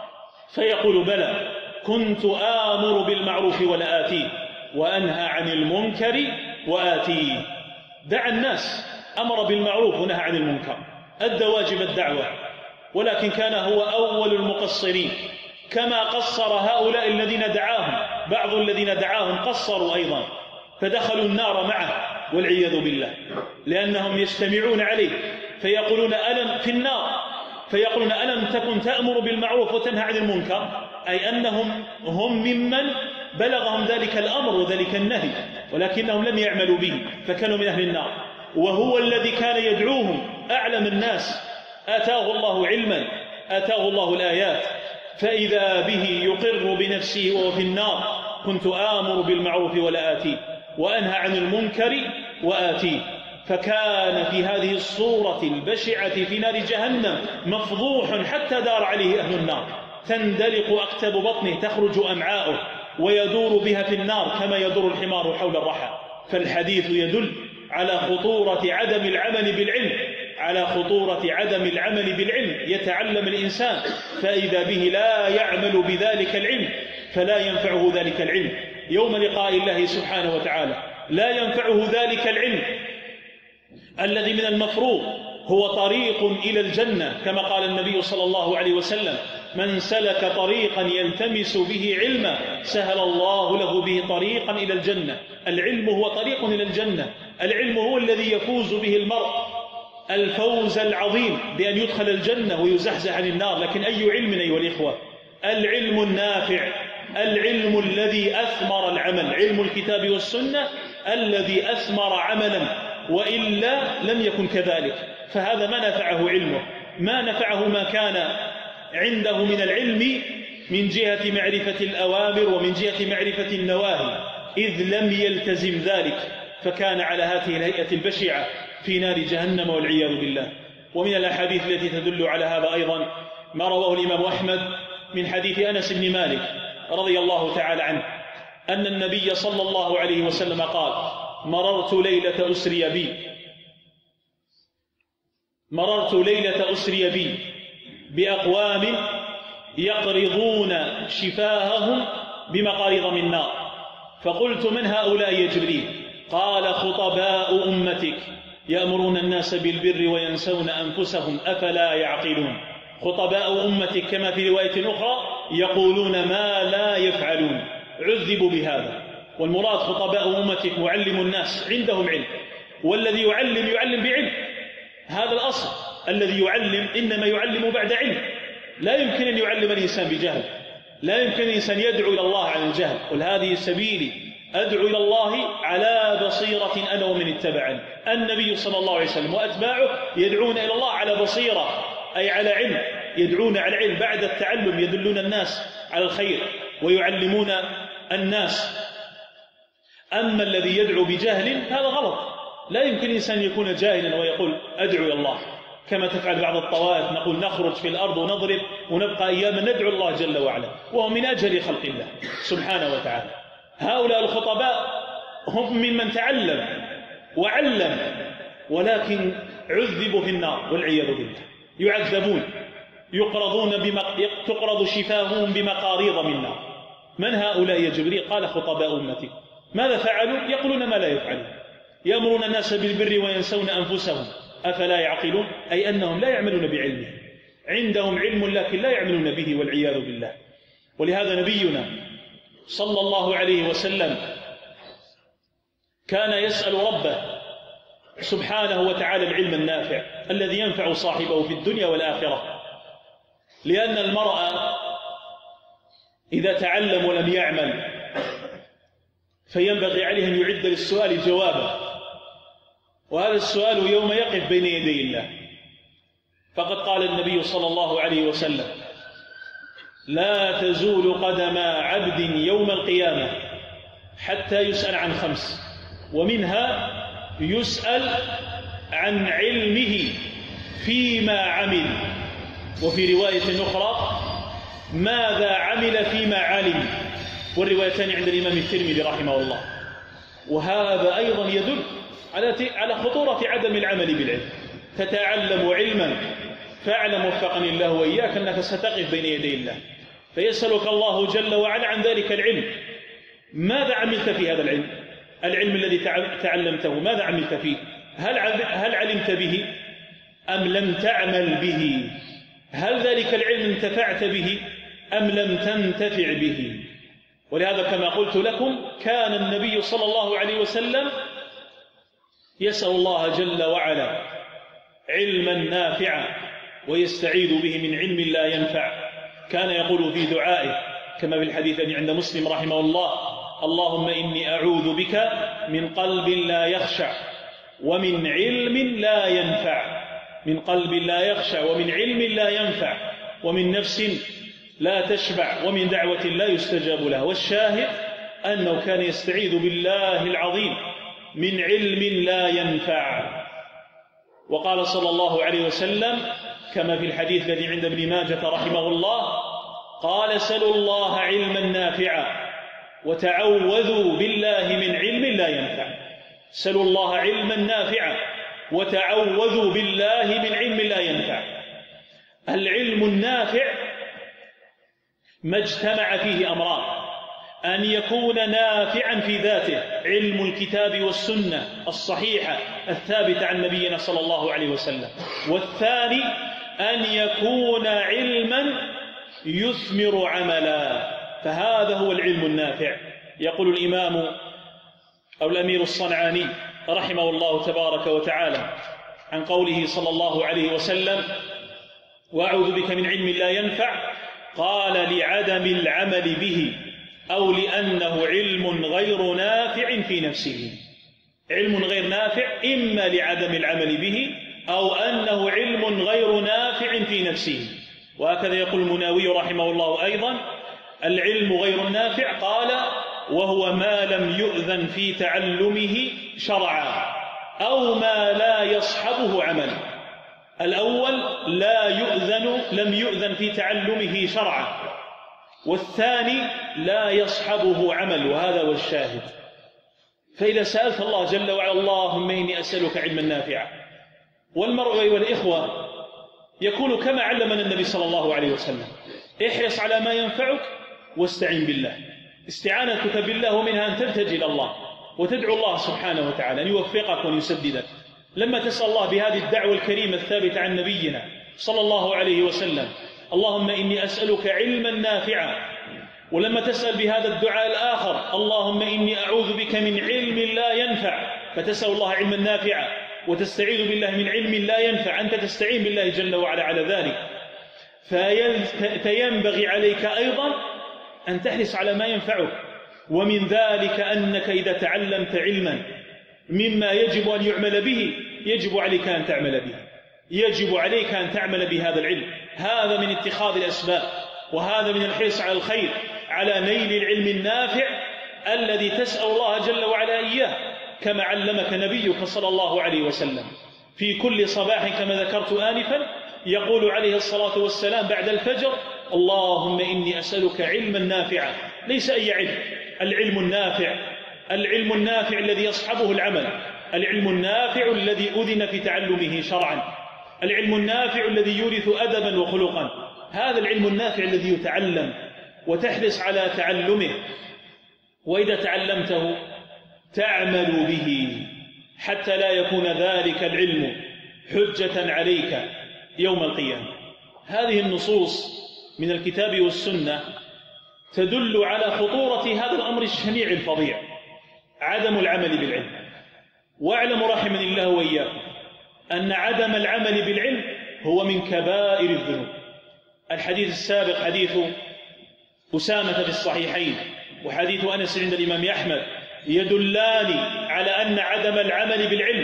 فيقول: بلى، كنت آمر بالمعروف ولا آتيه وأنهى عن المنكر وآتيه. دعا الناس، أمر بالمعروف ونهى عن المنكر، أدى واجب الدعوة، ولكن كان هو أول المقصرين، كما قصر هؤلاء الذين دعاهم. بعض الذين دعاهم قصروا أيضا فدخلوا النار معه والعياذ بالله، لأنهم يجتمعون عليه فيقولون: ألم في النار، فيقولون: ألم تكن تأمر بالمعروف وتنهى عن المنكر؟ أي أنهم هم ممن بلغهم ذلك الأمر وذلك النهي، ولكنهم لم يعملوا به فكانوا من أهل النار. وهو الذي كان يدعوهم أعلم الناس، آتاه الله علما، آتاه الله الآيات، فإذا به يقر بنفسه وهو في النار: كنت آمر بالمعروف ولا آتيه وأنهى عن المنكر وآتيه. فكان في هذه الصورة البشعة في نار جهنم مفضوح حتى دار عليه أهل النار، تندلق أقتاب بطنه، تخرج أمعاؤه ويدور بها في النار كما يدور الحمار حول الرحى. فالحديث يدل على خطورة عدم العمل بالعلم، على خطورة عدم العمل بالعلم. يتعلم الإنسان فإذا به لا يعمل بذلك العلم فلا ينفعه ذلك العلم يوم لقاء الله سبحانه وتعالى، لا ينفعه ذلك العلم الذي من المفروض هو طريق إلى الجنة، كما قال النبي صلى الله عليه وسلم: من سلك طريقا يلتمس به علما سهل الله له به طريقا إلى الجنة. العلم هو طريق إلى الجنة، العلم هو الذي يفوز به المرء الفوز العظيم بأن يدخل الجنة ويزحزح عن النار. لكن أي علم أيها الإخوة؟ العلم النافع، العلم الذي أثمر العمل، علم الكتاب والسنة الذي أثمر عملا، وإلا لم يكن كذلك. فهذا ما نفعه علمه، ما نفعه ما كان عنده من العلم من جهة معرفة الأوامر ومن جهة معرفة النواهي، إذ لم يلتزم ذلك، فكان على هذه الهيئة البشعة في نار جهنم والعياذ بالله. ومن الأحاديث التي تدل على هذا أيضا ما رواه الإمام أحمد من حديث أنس بن مالك رضي الله تعالى عنه أن النبي صلى الله عليه وسلم قال: مررت ليلة أسري بي مررت ليلة أسري بي بأقوام يقرضون شفاههم بمقارض من نار، فقلت: من هؤلاء يا جبريل؟ قال: خطباء أمتك يأمرون الناس بالبر وينسون أنفسهم أفلا يعقلون. خطباء أمتك كما في رواية أخرى يقولون ما لا يفعلون، عذبوا بهذا. والمراد خطباء أمتك معلم الناس عندهم علم، والذي يعلم بعلم، هذا الأصل. الذي يعلم إنما يعلم بعد علم. لا يمكن أن يعلم الإنسان بجهل، لا يمكن الإنسان يدعو إلى الله عن الجهل. قل هذه سبيلي أدعو إلى الله على بصيرة أنا ومن اتبعني. النبي صلى الله عليه وسلم وأتباعه يدعون إلى الله على بصيرة، أي على علم، يدعون على علم. بعد التعلم يدلون الناس على الخير ويعلمون الناس. أما الذي يدعو بجهل هذا غلط. لا يمكن الإنسان يكون جاهلا ويقول أدعو إلى الله، كما تفعل بعض الطوائف، نقول نخرج في الأرض ونضرب ونبقى أياما ندعو الله جل وعلا، وهو من أجل خلق الله سبحانه وتعالى. هؤلاء الخطباء هم ممن تعلم وعلم، ولكن عذبوا في النار والعياذ بالله، يعذبون، تقرض شفاههم بمقاريض من نار. من هؤلاء يا جبريل؟ قال: خطباء أمتي. ماذا فعلوا؟ يقولون ما لا يفعلون، يأمرون الناس بالبر وينسون أنفسهم أفلا يعقلون، أي أنهم لا يعملون بعلمه، عندهم علم لكن لا يعملون به والعياذ بالله. ولهذا نبينا صلى الله عليه وسلم كان يسأل ربه سبحانه وتعالى العلم النافع الذي ينفع صاحبه في الدنيا والآخرة، لأن المرء إذا تعلم ولم يعمل فينبغي عليه أن يعد للسؤال جوابا، وهذا السؤال يوم يقف بين يدي الله. فقد قال النبي صلى الله عليه وسلم: لا تزول قدم عبد يوم القيامة حتى يسأل عن 5، ومنها يسأل عن علمه فيما عمل، وفي رواية أخرى ماذا عمل فيما علم، والروايتان عند الإمام الترمذي رحمه الله. وهذا أيضا يدل على خطورة عدم العمل بالعلم. تتعلم علما فاعلم وفقني الله وإياك أنك ستقف بين يدي الله فيسألك الله جل وعلا عن ذلك العلم. ماذا عملت في هذا العلم؟ العلم الذي تعلمته ماذا عملت فيه؟ هل علمت به أم لم تعمل به؟ هل ذلك العلم انتفعت به أم لم تنتفع به؟ ولهذا كما قلت لكم كان النبي صلى الله عليه وسلم يسأل الله جل وعلا علما نافعا ويستعيذ به من علم لا ينفع. كان يقول في دعائه كما في الحديث الذي عند مسلم رحمه الله: اللهم إني أعوذ بك من قلب لا يخشع ومن علم لا ينفع. من قلب لا يخشع ومن علم لا ينفع ومن نفس لا تشبع ومن دعوة لا يستجاب لها. والشاهد أنه كان يستعيذ بالله العظيم من علم لا ينفع. وقال صلى الله عليه وسلم كما في الحديث الذي عند ابن ماجة رحمه الله قال: سلوا الله علما نافعا وتعوذوا بالله من علم لا ينفع. سلوا الله علما نافعا وتعوذوا بالله من علم لا ينفع. العلم النافع ما اجتمع فيه أمران: أن يكون نافعا في ذاته، علم الكتاب والسنة الصحيحة الثابتة عن نبينا صلى الله عليه وسلم، والثاني أن يكون علما يثمر عملا، فهذا هو العلم النافع. يقول الإمام أو الأمير الصنعاني رحمه الله تبارك وتعالى عن قوله صلى الله عليه وسلم: وأعوذ بك من علم لا ينفع، قال: لعدم العمل به أو لأنه علم غير نافع في نفسه. علم غير نافع إما لعدم العمل به أو أنه علم غير نافع في نفسه. وهكذا يقول المناوي رحمه الله أيضا: العلم غير النافع قال: وهو ما لم يؤذن في تعلمه شرعا أو ما لا يصحبه عمل. الأول لم يؤذن في تعلمه شرعا، والثاني لا يصحبه عمل، وهذا هو الشاهد. فإذا سألت الله جل وعلا: اللهم إني أسألك علما نافعا والمرء أيها الإخوة يكون كما علمنا النبي صلى الله عليه وسلم: احرص على ما ينفعك واستعين بالله. استعانتك بالله منها أن تلتجئ إلى الله وتدعو الله سبحانه وتعالى أن يوفقك وأن يسددك. لما تسأل الله بهذه الدعوة الكريمة الثابتة عن نبينا صلى الله عليه وسلم: اللهم إني أسألك علما نافعا. ولما تسأل بهذا الدعاء الآخر: اللهم إني أعوذ بك من علم لا ينفع، فتسأل الله علما نافعا وتستعيذ بالله من علم لا ينفع، أنت تستعين بالله جل وعلا على ذلك. فينبغي عليك أيضا أن تحرص على ما ينفعك، ومن ذلك أنك إذا تعلمت علما مما يجب أن يعمل به يجب عليك أن تعمل به، يجب عليك أن تعمل بهذا العلم. هذا من اتخاذ الأسباب، وهذا من الحرص على الخير، على نيل العلم النافع الذي تسأل الله جل وعلا إياه، كما علمك نبيك صلى الله عليه وسلم في كل صباح كما ذكرت آنفا، يقول عليه الصلاة والسلام بعد الفجر: اللهم إني أسألك علما نافعا. ليس أي علم، العلم النافع، العلم النافع الذي يصحبه العمل، العلم النافع الذي أذن في تعلمه شرعا، العلم النافع الذي يورث أدبا وخلقا. هذا العلم النافع الذي يتعلم وتحرص على تعلمه، وإذا تعلمته تعمل به حتى لا يكون ذلك العلم حجة عليك يوم القيامة. هذه النصوص من الكتاب والسنة تدل على خطورة هذا الأمر الشنيع الفظيع، عدم العمل بالعلم. واعلموا رحمني الله وإياكم أن عدم العمل بالعلم هو من كبائر الذنوب. الحديث السابق حديث أسامة في الصحيحين وحديث أنس عند الإمام أحمد يدلان على أن عدم العمل بالعلم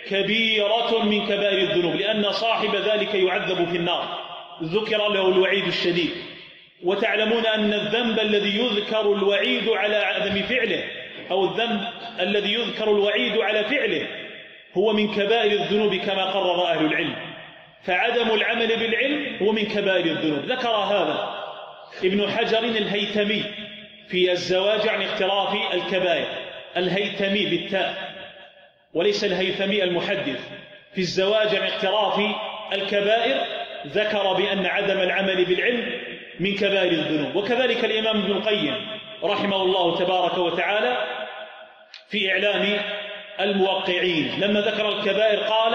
كبيرة من كبائر الذنوب، لأن صاحب ذلك يعذب في النار، ذكر له الوعيد الشديد. وتعلمون أن الذنب الذي يذكر الوعيد على عدم فعله، أو الذنب الذي يذكر الوعيد على فعله، هو من كبائر الذنوب كما قرر أهل العلم. فعدم العمل بالعلم هو من كبائر الذنوب. ذكر هذا ابن حجر الهيثمي في الزواج عن اقتراف الكبائر، الهيثمي بالتاء وليس الهيثمي المحدث، في الزواج عن اقتراف الكبائر ذكر بأن عدم العمل بالعلم من كبائر الذنوب. وكذلك الإمام ابن القيم رحمه الله تبارك وتعالى في إعلام الموقعين لما ذكر الكبائر قال: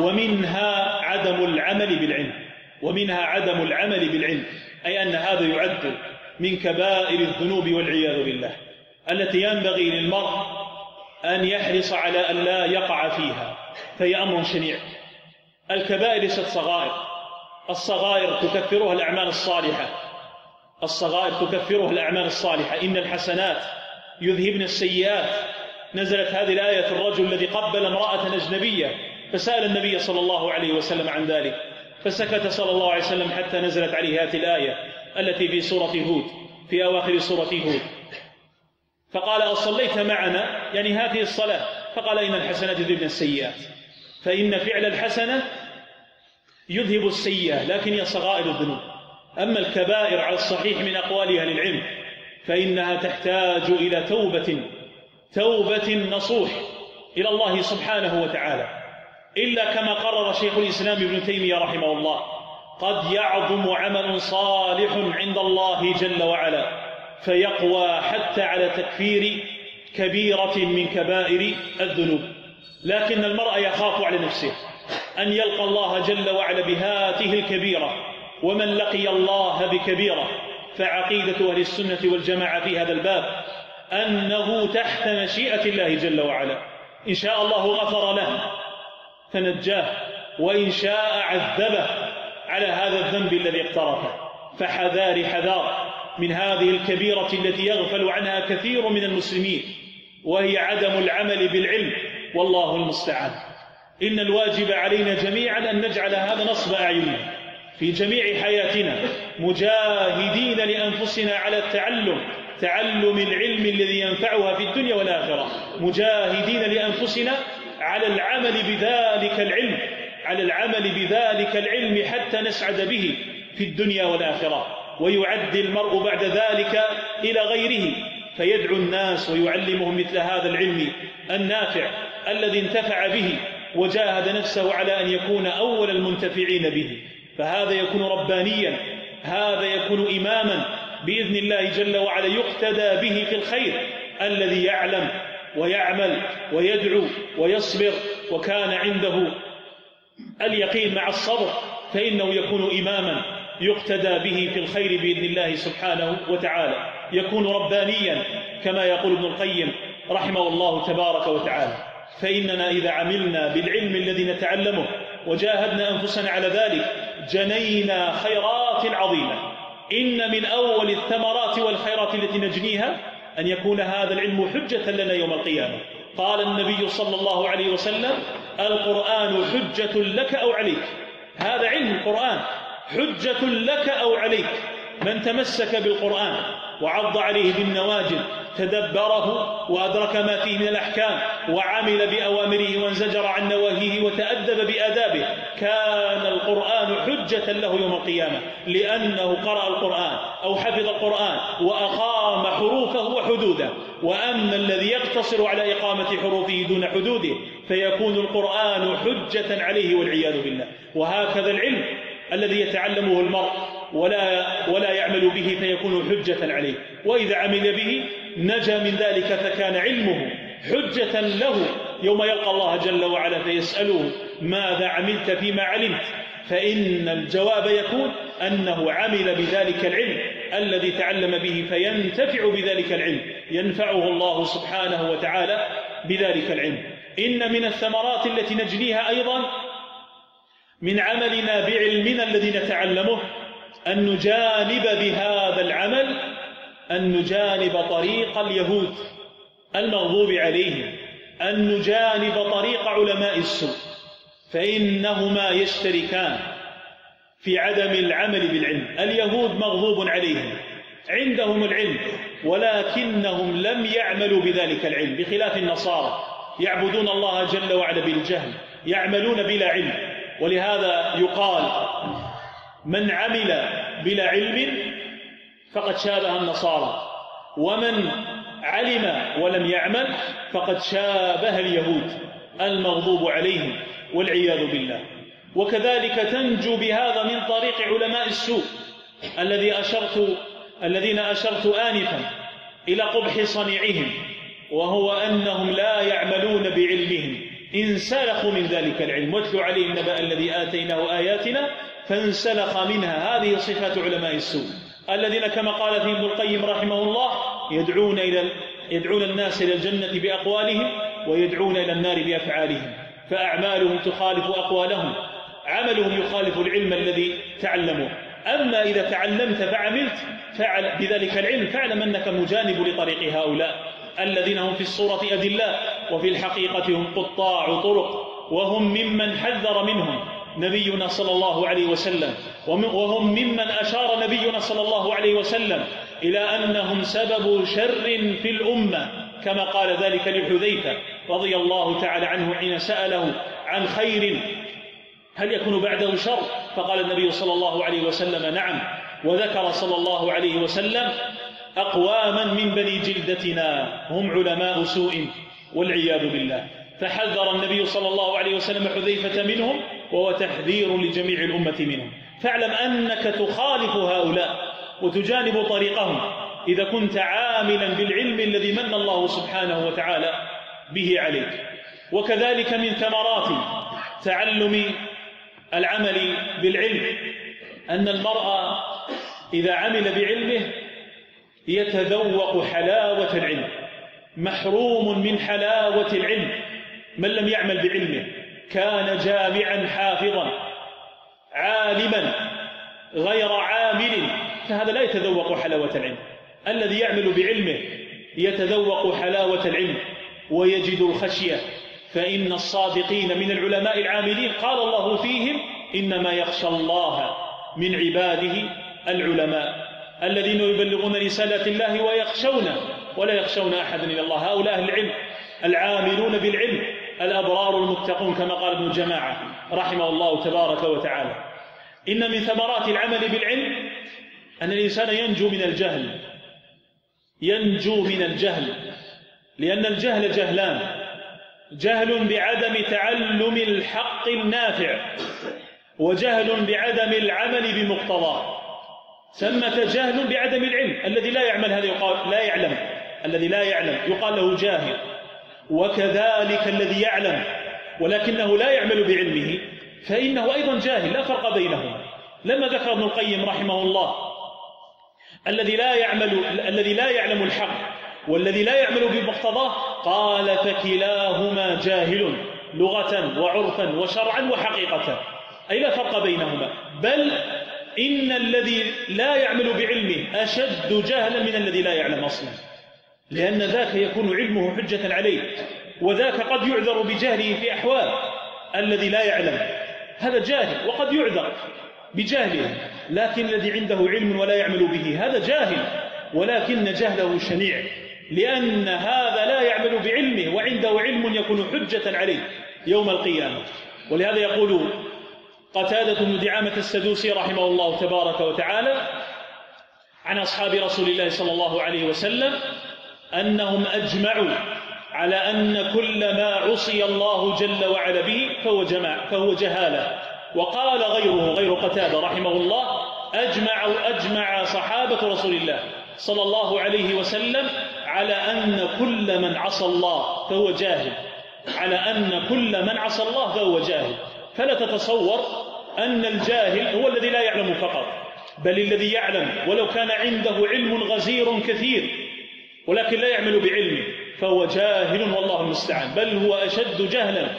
ومنها عدم العمل بالعلم، ومنها عدم العمل بالعلم، أي أن هذا يعد من كبائر الذنوب والعياذ بالله، التي ينبغي للمرء أن يحرص على أن لا يقع فيها، فهي أمر شنيع. الكبائر ليست صغائر، الصغائر تكفرها الأعمال الصالحة، الصغائر تكفرها الأعمال الصالحة. إن الحسنات يذهبن السيئات. نزلت هذه الآية في الرجل الذي قبل امرأة أجنبية فسأل النبي صلى الله عليه وسلم عن ذلك، فسكت صلى الله عليه وسلم حتى نزلت عليه هذه الآية التي في سورة هود، في أواخر سورة هود، فقال: أصليت معنا؟ يعني هذه الصلاة. فقال: إن الحسنات يذهبن السيئات. فإن فعل الحسنة يذهب السيئة، لكن هي صغائر الذنوب. أما الكبائر على الصحيح من أقوال أهل العلم فإنها تحتاج إلى توبة نصوح إلى الله سبحانه وتعالى، إلا كما قرر شيخ الإسلام ابن تيمية رحمه الله: قد يعظم عمل صالح عند الله جل وعلا فيقوى حتى على تكفير كبيرة من كبائر الذنوب، لكن المرء يخاف على نفسه أن يلقى الله جل وعلا بهاته الكبيرة. ومن لقي الله بكبيرة فعقيدة أهل السنة والجماعة في هذا الباب أنه تحت مشيئة الله جل وعلا، إن شاء الله غفر له فنجاه، وإن شاء عذبه على هذا الذنب الذي اقترفه. فحذار من هذه الكبيرة التي يغفل عنها كثير من المسلمين، وهي عدم العمل بالعلم، والله المستعان. إن الواجب علينا جميعا أن نجعل هذا نصب أعيننا في جميع حياتنا، مجاهدين لأنفسنا على تعلم العلم الذي ينفعها في الدنيا والآخرة، مجاهدين لأنفسنا على العمل بذلك العلم حتى نسعد به في الدنيا والآخرة. ويعد المرء بعد ذلك إلى غيره فيدعو الناس ويعلمهم مثل هذا العلم النافع الذي انتفع به وجاهد نفسه على أن يكون أول المنتفعين به، فهذا يكون ربانيا، هذا يكون إماما بإذن الله جل وعلا يقتدى به في الخير، الذي يعلم ويعمل ويدعو ويصبر وكان عنده اليقين مع الصبر، فإنه يكون إماما يقتدى به في الخير بإذن الله سبحانه وتعالى، يكون ربانيا كما يقول ابن القيم رحمه الله تبارك وتعالى. فإننا إذا عملنا بالعلم الذي نتعلمه وجاهدنا أنفسنا على ذلك جنينا خيرات عظيمة. إن من أول الثمرات والخيرات التي نجنيها أن يكون هذا العلم حجة لنا يوم القيامة. قال النبي صلى الله عليه وسلم: القرآن حجة لك أو عليك. هذا علم القرآن حجة لك أو عليك. من تمسك بالقرآن وعض عليه بالنواجذ، تدبره وأدرك ما فيه من الأحكام وعمل بأوامره وانزجر عن نواهيه وتأدب بآدابه، كان القرآن حجة له يوم القيامة، لأنه قرأ القرآن أو حفظ القرآن وأقام حروفه وحدوده. وأما الذي يقتصر على إقامة حروفه دون حدوده فيكون القرآن حجة عليه والعياذ بالله. وهكذا العلم الذي يتعلمه المرء ولا يعمل به فيكون حجة عليه، وإذا عمل به نجا من ذلك فكان علمه حجة له يوم يلقى الله جل وعلا فيسأله: ماذا عملت فيما علمت؟ فإن الجواب يكون أنه عمل بذلك العلم الذي تعلم به فينتفع بذلك العلم، ينفعه الله سبحانه وتعالى بذلك العلم. إن من الثمرات التي نجنيها أيضا من عملنا بعلمنا الذي نتعلمه أن نجانب بهذا العمل، أن نجانب طريق اليهود المغضوب عليهم، أن نجانب طريق علماء السوء، فإنهما يشتركان في عدم العمل بالعلم. اليهود مغضوب عليهم، عندهم العلم ولكنهم لم يعملوا بذلك العلم، بخلاف النصارى يعبدون الله جل وعلا بالجهل، يعملون بلا علم. ولهذا يقال: من عمل بلا علم فقد شابه النصارى، ومن علم ولم يعمل فقد شابه اليهود المغضوب عليهم والعياذ بالله. وكذلك تنجو بهذا من طريق علماء السوء الذين أشرت آنفا إلى قبح صنيعهم، وهو أنهم لا يعملون بعلمهم، انسلخوا من ذلك العلم. واتلوا عليهم نبأ الذي آتيناه آياتنا فانسلخ منها. هذه صفات علماء السوء الذين كما قال فيهم ابن القيم رحمه الله: يدعون الناس إلى الجنة بأقوالهم ويدعون إلى النار بأفعالهم، فأعمالهم تخالف أقوالهم، عملهم يخالف العلم الذي تعلموه. أما إذا تعلمت فعملت بذلك العلم فاعلم أنك مجانب لطريق هؤلاء الذين هم في الصورة أدلاء وفي الحقيقة هم قطاع طرق، وهم ممن حذر منهم نبينا صلى الله عليه وسلم، وهم ممن أشار نبينا صلى الله عليه وسلم إلى أنهم سبب شر في الأمة، كما قال ذلك لحذيفة رضي الله تعالى عنه حين سأله عن خير هل يكون بعده شر؟ فقال النبي صلى الله عليه وسلم: نعم. وذكر صلى الله عليه وسلم أقواما من بني جلدتنا هم علماء سوء والعياذ بالله، فحذر النبي صلى الله عليه وسلم حذيفة منهم، وهو تحذير لجميع الأمة منهم. فاعلم أنك تخالف هؤلاء وتجانب طريقهم إذا كنت عاملا بالعلم الذي من الله سبحانه وتعالى به عليك. وكذلك من ثمرات تعلم العمل بالعلم أن المرء إذا عمل بعلمه يتذوق حلاوة العلم، محروم من حلاوة العلم من لم يعمل بعلمه. كان جامعا حافظا عالما غير عامل، فهذا لا يتذوق حلاوة العلم. الذي يعمل بعلمه يتذوق حلاوة العلم ويجد الخشية، فإن الصادقين من العلماء العاملين قال الله فيهم: إنما يخشى الله من عباده العلماء الذين يبلغون رسالة الله ويخشونه ولا يخشون أحدا إلا الله. هؤلاء أهل العلم العاملون بالعلم الأبرار المتقون، كما قال ابن جماعة رحمه الله تبارك وتعالى. إن من ثمرات العمل بالعلم أن الإنسان ينجو من الجهل، لأن الجهل جهلان: جهل بعدم تعلم الحق النافع، وجهل بعدم العمل بمقتضاه. ثمة جهل بعدم العلم، الذي لا يعمل هذا يقال لا يعلم، الذي لا يعلم يقال له جاهل. وكذلك الذي يعلم ولكنه لا يعمل بعلمه فإنه أيضا جاهل، لا فرق بينهما. لما ذكر ابن القيم رحمه الله الذي لا يعلم الحق والذي لا يعمل بمقتضاه، قال فكلاهما جاهل لغة وعرفا وشرعا وحقيقة، أي لا فرق بينهما. بل إن الذي لا يعمل بعلمه أشد جهلا من الذي لا يعلم أصلا، لأن ذاك يكون علمه حجة عليه، وذاك قد يعذر بجهله في أحوال. الذي لا يعلم هذا جاهل وقد يعذر بجهله، لكن الذي عنده علم ولا يعمل به هذا جاهل، ولكن جهله شنيع، لأن هذا لا يعمل بعلمه وعنده علم يكون حجة عليه يوم القيامة. ولهذا يقول قتادة بن دعامة السدوسي رحمه الله تبارك وتعالى عن أصحاب رسول الله صلى الله عليه وسلم أنهم أجمعوا على أن كل ما عصي الله جل وعلا به فهو جهالة. وقال غير قتادة رحمه الله أجمع صحابة رسول الله صلى الله عليه وسلم على أن كل من عصى الله فهو جاهل، على أن كل من عصى الله فهو جاهل. فلا تتصور أن الجاهل هو الذي لا يعلم فقط، بل الذي يعلم ولو كان عنده علم غزير كثير ولكن لا يعمل بعلمه فهو جاهل والله المستعان، بل هو أشد جهلا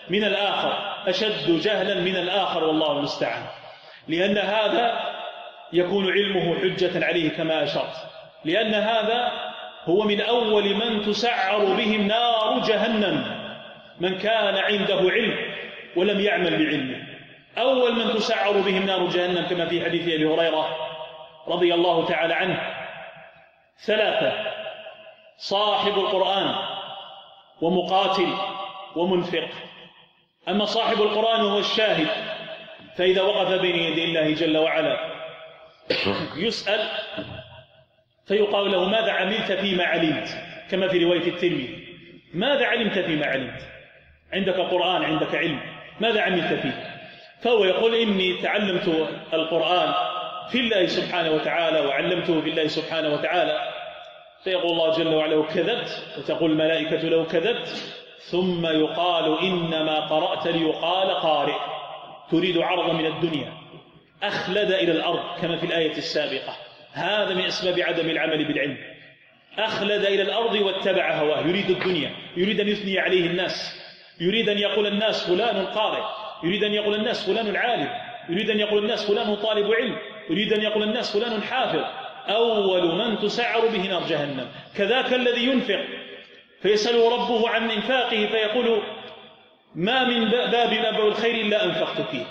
من الآخر والله المستعان. لأن هذا يكون علمه حجة عليه كما أشرت، لأن هذا هو من أول من تسعر بهم نار جهنم، من كان عنده علم ولم يعمل بعلمه. أول من تسعر بهم نار جهنم كما في حديث أبي هريرة رضي الله تعالى عنه ثلاثة: صاحب القرآن ومقاتل ومنفق. أما صاحب القرآن هو الشاهد، فإذا وقف بين يدي الله جل وعلا يسأل فيقال له: ماذا عملت فيما علمت؟ كما في رواية الترمذي: ماذا علمت فيما علمت؟ عندك قرآن، عندك علم، ماذا عملت فيه؟ فهو يقول: إني تعلمت القرآن في الله سبحانه وتعالى وعلمته في الله سبحانه وتعالى. فيقول الله جل وعلا: كذبت، وتقول الملائكة له: كذبت. ثم يقال: إنما قرأت ليقال قارئ، تريد عرض من الدنيا، أخلد إلى الأرض كما في الآية السابقة. هذا من أسباب عدم العمل بالعلم، أخلد إلى الأرض واتبع هواه، يريد الدنيا، يريد أن يثني عليه الناس، يريد أن يقول الناس فلان قارئ، يريد أن يقول الناس فلان عالم، يريد أن يقول الناس فلان طالب علم، يريد أن يقول الناس فلان حافظ. أول من تسعر به نار جهنم. كذاك الذي ينفق فيسأله ربه عن إنفاقه فيقول: ما من باب من أبواب الخير إلا أنفقت فيه.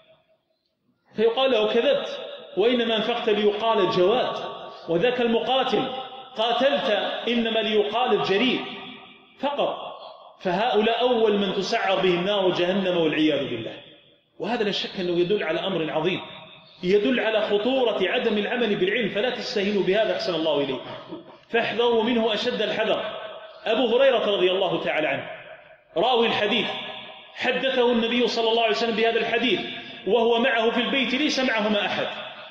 فيقال له: كذبت، وإنما أنفقت ليقال جواد. وذاك المقاتل قاتلت إنما ليقال الجريء فقط. فهؤلاء أول من تسعر بهم نار جهنم والعياذ بالله. وهذا لا شك أنه يدل على أمر عظيم، يدل على خطورة عدم العمل بالعلم، فلا تستهينوا بهذا أحسن الله إليه، فاحذروا منه أشد الحذر. أبو هريرة رضي الله تعالى عنه راوي الحديث حدثه النبي صلى الله عليه وسلم بهذا الحديث وهو معه في البيت ليس معهما أحد.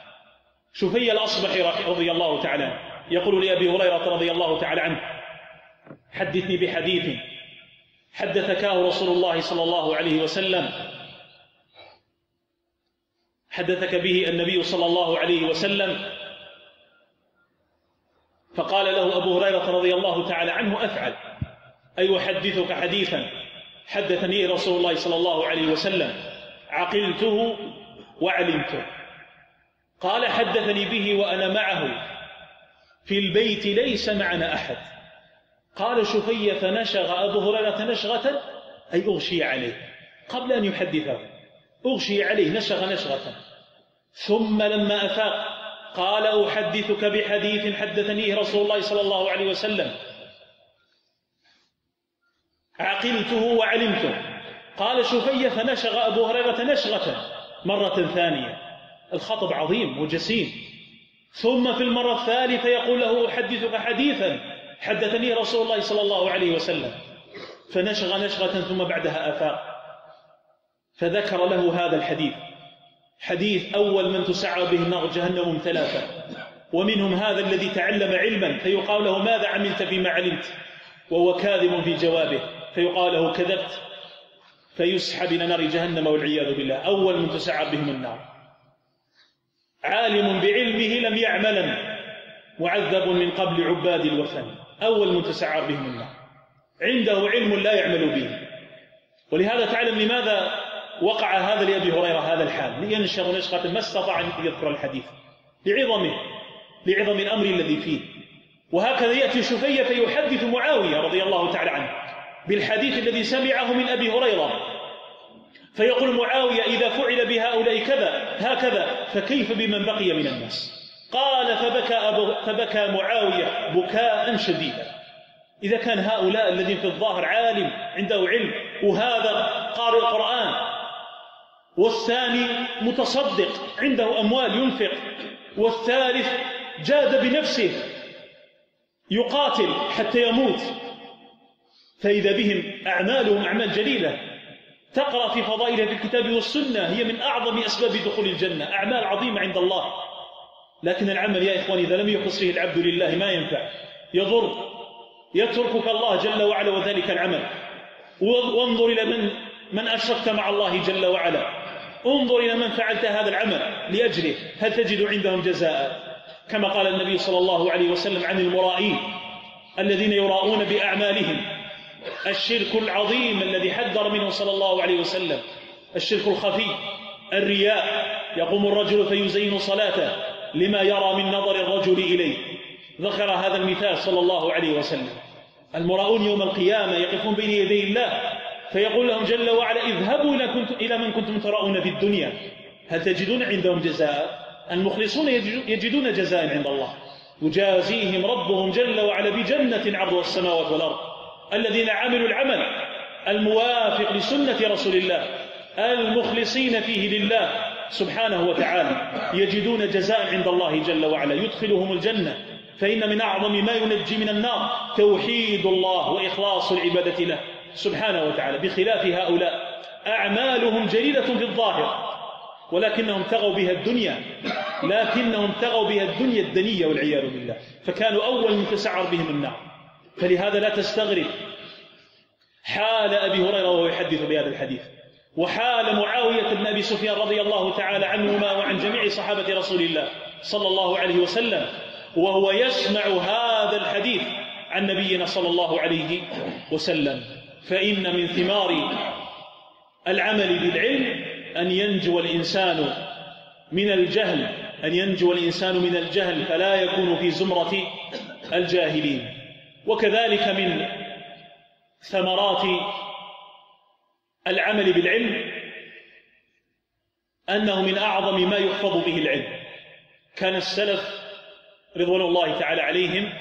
شفي الأصبحي رضي الله تعالى عنه يقول لأبي هريرة رضي الله تعالى عنه: حدثني بحديث حدثكاه رسول الله صلى الله عليه وسلم، حدثك به النبي صلى الله عليه وسلم. فقال له أبو هريرة رضي الله تعالى عنه: أفعل، أي أحدثك حديثا حدثني رسول الله صلى الله عليه وسلم عقلته وعلمته. قال: حدثني به وأنا معه في البيت ليس معنا أحد. قال شفي: فنشغ أبو هريرة نشغة، أي أغشي عليه قبل أن يحدثه، أغشي عليه نشغ نشغة. ثم لما أفاق قال: أحدثك بحديث حدثنيه رسول الله صلى الله عليه وسلم عقلته وعلمته. قال شفي: فنشغ أبو هريرة نشغة مرة ثانية. الخطب عظيم وجسيم. ثم في المرة الثالثة يقول له: أحدثك حديثا حدثنيه رسول الله صلى الله عليه وسلم. فنشغ نشغة ثم بعدها أفاق، فذكر له هذا الحديث، حديث أول من تسعر به النار جهنم 3، ومنهم هذا الذي تعلم علما فيقال له ماذا عملت فيما علمت وهو كاذب في جوابه، فيقال له كذبت، فيسحب إلى نار جهنم والعياذ بالله. أول من تسعر بهم النار عالم بعلمه لم يعملا معذب من قبل عباد الوثن، أول من تسعر بهم النار، عنده علم لا يعمل به. ولهذا تعلم لماذا وقع هذا لأبي هريرة هذا الحال، لينشغ نشغة ما استطاع أن يذكر الحديث لعظم الأمر الذي فيه. وهكذا يأتي شفية فيحدث معاوية رضي الله تعالى عنه بالحديث الذي سمعه من أبي هريرة، فيقول معاوية إذا فعل بهؤلاء كذا هكذا فكيف بمن بقي من الناس؟ قال فبكى معاوية بكاء شديدا. إذا كان هؤلاء الذين في الظاهر عالم عنده علم وهذا قارئ القرآن، والثاني متصدق عنده أموال ينفق، والثالث جاد بنفسه يقاتل حتى يموت، فإذا بهم أعمالهم أعمال جليلة تقرأ في فضائلها في الكتاب والسنة، هي من أعظم أسباب دخول الجنة، أعمال عظيمة عند الله. لكن العمل يا إخواني إذا لم يخلص فيه العبد لله ما ينفع، يضر، يتركك الله جل وعلا وذلك العمل. وانظر إلى من أشركت مع الله جل وعلا، انظر إلى من فعلت هذا العمل لأجله، هل تجد عندهم جزاء؟ كما قال النبي صلى الله عليه وسلم عن المرائين الذين يراؤون بأعمالهم، الشرك العظيم الذي حذر منه صلى الله عليه وسلم، الشرك الخفي، الرياء، يقوم الرجل فيزين صلاته لما يرى من نظر الرجل إليه، ذكر هذا المثال صلى الله عليه وسلم. المراؤون يوم القيامة يقفون بين يدي الله فيقول لهم جل وعلا اذهبوا إلى من كنتم تراؤون في الدنيا، هل تجدون عندهم جزاء؟ المخلصون يجدون جزاء عند الله، يجازيهم ربهم جل وعلا بجنة عرضها السماوات والأرض، الذين عملوا العمل الموافق لسنة رسول الله المخلصين فيه لله سبحانه وتعالى يجدون جزاء عند الله جل وعلا يدخلهم الجنة. فإن من أعظم ما ينجي من النار توحيد الله وإخلاص العبادة له سبحانه وتعالى، بخلاف هؤلاء أعمالهم جليلة في الظاهر ولكنهم تغوا بها الدنيا الدنية والعياذ بالله، فكانوا أول من تسعر بهم النار. فلهذا لا تستغرب حال أبي هريرة وهو يحدث بهذا الحديث، وحال معاوية بن أبي سفيان رضي الله تعالى عنهما وعن جميع صحابة رسول الله صلى الله عليه وسلم وهو يسمع هذا الحديث عن نبينا صلى الله عليه وسلم. فإن من ثمار العمل بالعلم أن ينجو الإنسان من الجهل فلا يكون في زمرة الجاهلين. وكذلك من ثمرات العمل بالعلم أنه من أعظم ما يحفظ به العلم. كان السلف رضوان الله تعالى عليهم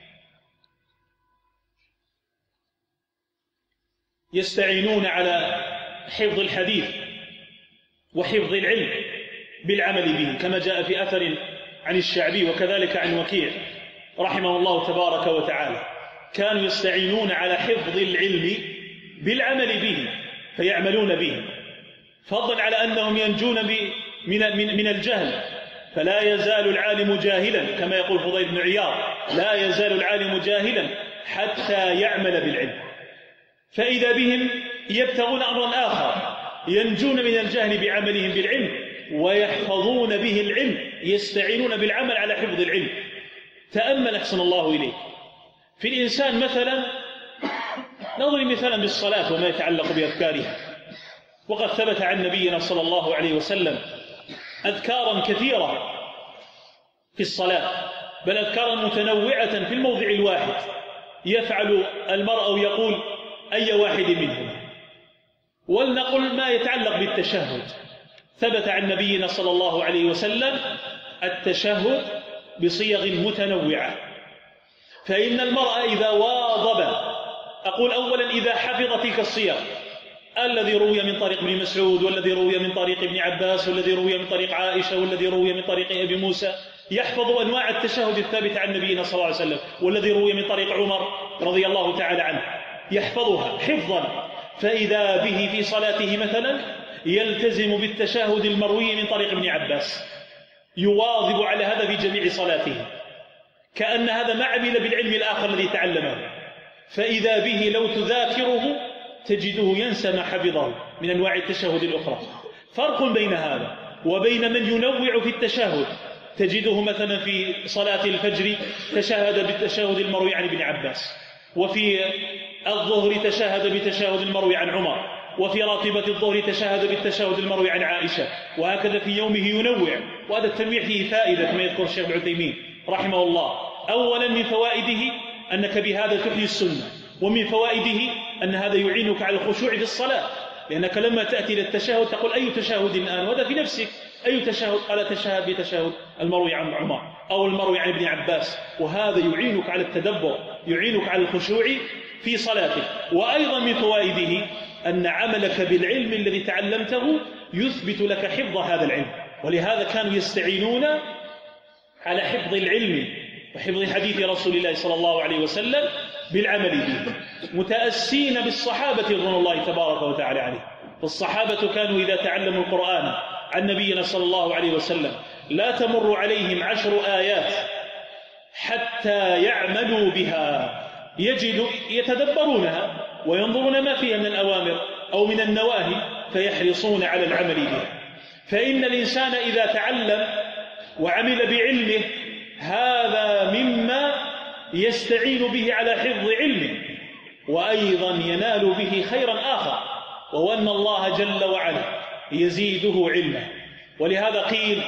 يستعينون على حفظ الحديث وحفظ العلم بالعمل به، كما جاء في أثر عن الشعبي وكذلك عن وكيع رحمه الله تبارك وتعالى، كانوا يستعينون على حفظ العلم بالعمل به فيعملون به، فضلا على أنهم ينجون من الجهل. فلا يزال العالم جاهلا كما يقول فضيل بن عياض، لا يزال العالم جاهلا حتى يعمل بالعلم. فإذا بهم يبتغون أمرا آخر، ينجون من الجهل بعملهم بالعلم ويحفظون به العلم، يستعينون بالعمل على حفظ العلم. تأمل أحسن الله إليك في الإنسان مثلا، نضرب مثلا بالصلاة وما يتعلق بأذكارها، وقد ثبت عن نبينا صلى الله عليه وسلم أذكارا كثيرة في الصلاة، بل أذكارا متنوعة في الموضع الواحد يفعل المرء يقول أي واحد منهما. ولنقل ما يتعلق بالتشهد، ثبت عن نبينا صلى الله عليه وسلم التشهد بصيغ متنوعة، فإن المرء إذا واظب، أقول أولا إذا حفظ تلك الصيغ الذي روي من طريق ابن مسعود، والذي روي من طريق ابن عباس، والذي روي من طريق عائشة، والذي روي من طريق أبي موسى، يحفظ أنواع التشهد الثابتة عن نبينا صلى الله عليه وسلم، والذي روي من طريق عمر رضي الله تعالى عنه، يحفظها حفظا، فإذا به في صلاته مثلا يلتزم بالتشهد المروي من طريق ابن عباس، يواظب على هذا في جميع صلاته، كأن هذا ما عمل بالعلم الآخر الذي تعلمه. فإذا به لو تذاكره تجده ينسى ما حفظه من أنواع التشهد الأخرى. فرق بين هذا وبين من ينوع في التشهد، تجده مثلا في صلاة الفجر تشهد بالتشهد المروي عن ابن عباس، وفي الظهر تشهد بالتشهد المروي عن عمر، وفي راتبة الظهر تشهد بالتشهد المروي عن عائشة، وهكذا في يومه ينوع. وهذا التنويع فيه فائدة كما يذكر الشيخ ابن عثيمين رحمه الله. أولا من فوائده أنك بهذا تحيي السنة، ومن فوائده أن هذا يعينك على الخشوع في الصلاة، لأنك لما تأتي للتشهد تقول أي تشهد الآن، وهذا في نفسك أي تشهد، قال تشهد بتشهد المروي عن عمر أو المروي عن ابن عباس، وهذا يعينك على التدبر، يعينك على الخشوع في صلاتك. وأيضا من فوائده أن عملك بالعلم الذي تعلمته يثبت لك حفظ هذا العلم، ولهذا كانوا يستعينون على حفظ العلم وحفظ حديث رسول الله صلى الله عليه وسلم بالعمل به، متأسين بالصحابة رضوان الله تبارك وتعالى عليه. فالصحابة كانوا إذا تعلموا القرآن عن نبينا صلى الله عليه وسلم لا تمر عليهم 10 آيات حتى يعملوا بها، يتدبرونها وينظرون ما فيها من الأوامر أو من النواهي فيحرصون على العمل بها. فإن الإنسان إذا تعلم وعمل بعلمه هذا مما يستعين به على حفظ علمه، وأيضا ينال به خيرا آخر، وهو أن الله جل وعلا يزيده علما. ولهذا قيل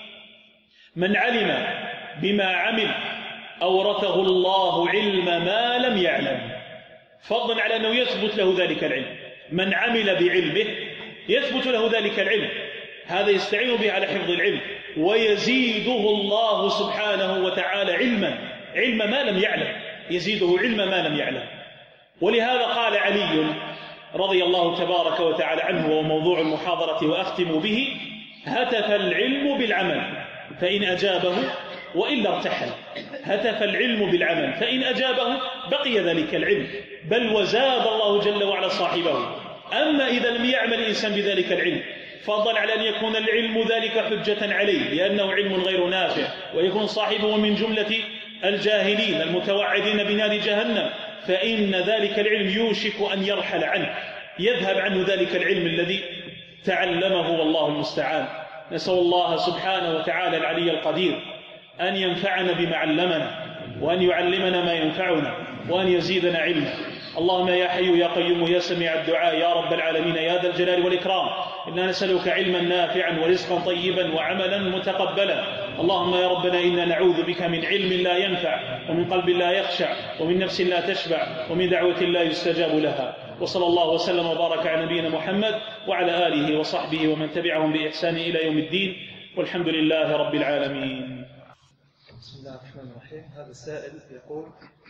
من علم بما عمل أورثه الله علم ما لم يعلم، فضلا على أنه يثبت له ذلك العلم. من عمل بعلمه يثبت له ذلك العلم، هذا يستعين به على حفظ العلم، ويزيده الله سبحانه وتعالى علم ما لم يعلم، يزيده علم ما لم يعلم. ولهذا قال علي رضي الله تبارك وتعالى عنه، وهو موضوع المحاضرة وأختم به: هتف العلم بالعمل فإن أجابه وإلا ارتحل. هتف العلم بالعمل، فإن أجابه بقي ذلك العلم، بل وزاد الله جل وعلا صاحبه. أما إذا لم يعمل الإنسان بذلك العلم، فضل على أن يكون العلم ذلك حجة عليه لأنه علم غير نافع، ويكون صاحبه من جملة الجاهلين المتوعدين بنار جهنم، فإن ذلك العلم يوشك أن يرحل عنه، يذهب عنه ذلك العلم الذي تعلمه، والله المستعان. نسأل الله سبحانه وتعالى العلي القدير أن ينفعنا بما علمنا، وأن يعلمنا ما ينفعنا، وأن يزيدنا علما. اللهم يا حي يا قيوم يا سميع الدعاء يا رب العالمين يا ذا الجلال والإكرام، إنا نسألك علما نافعا ورزقا طيبا وعملا متقبلا. اللهم يا ربنا إنا نعوذ بك من علم لا ينفع، ومن قلب لا يخشع، ومن نفس لا تشبع، ومن دعوة لا يستجاب لها. وصلى الله وسلم وبارك على نبينا محمد وعلى آله وصحبه ومن تبعهم بإحسان إلى يوم الدين، والحمد لله رب العالمين. بسم الله الرحمن الرحيم. هذا السائل يقول: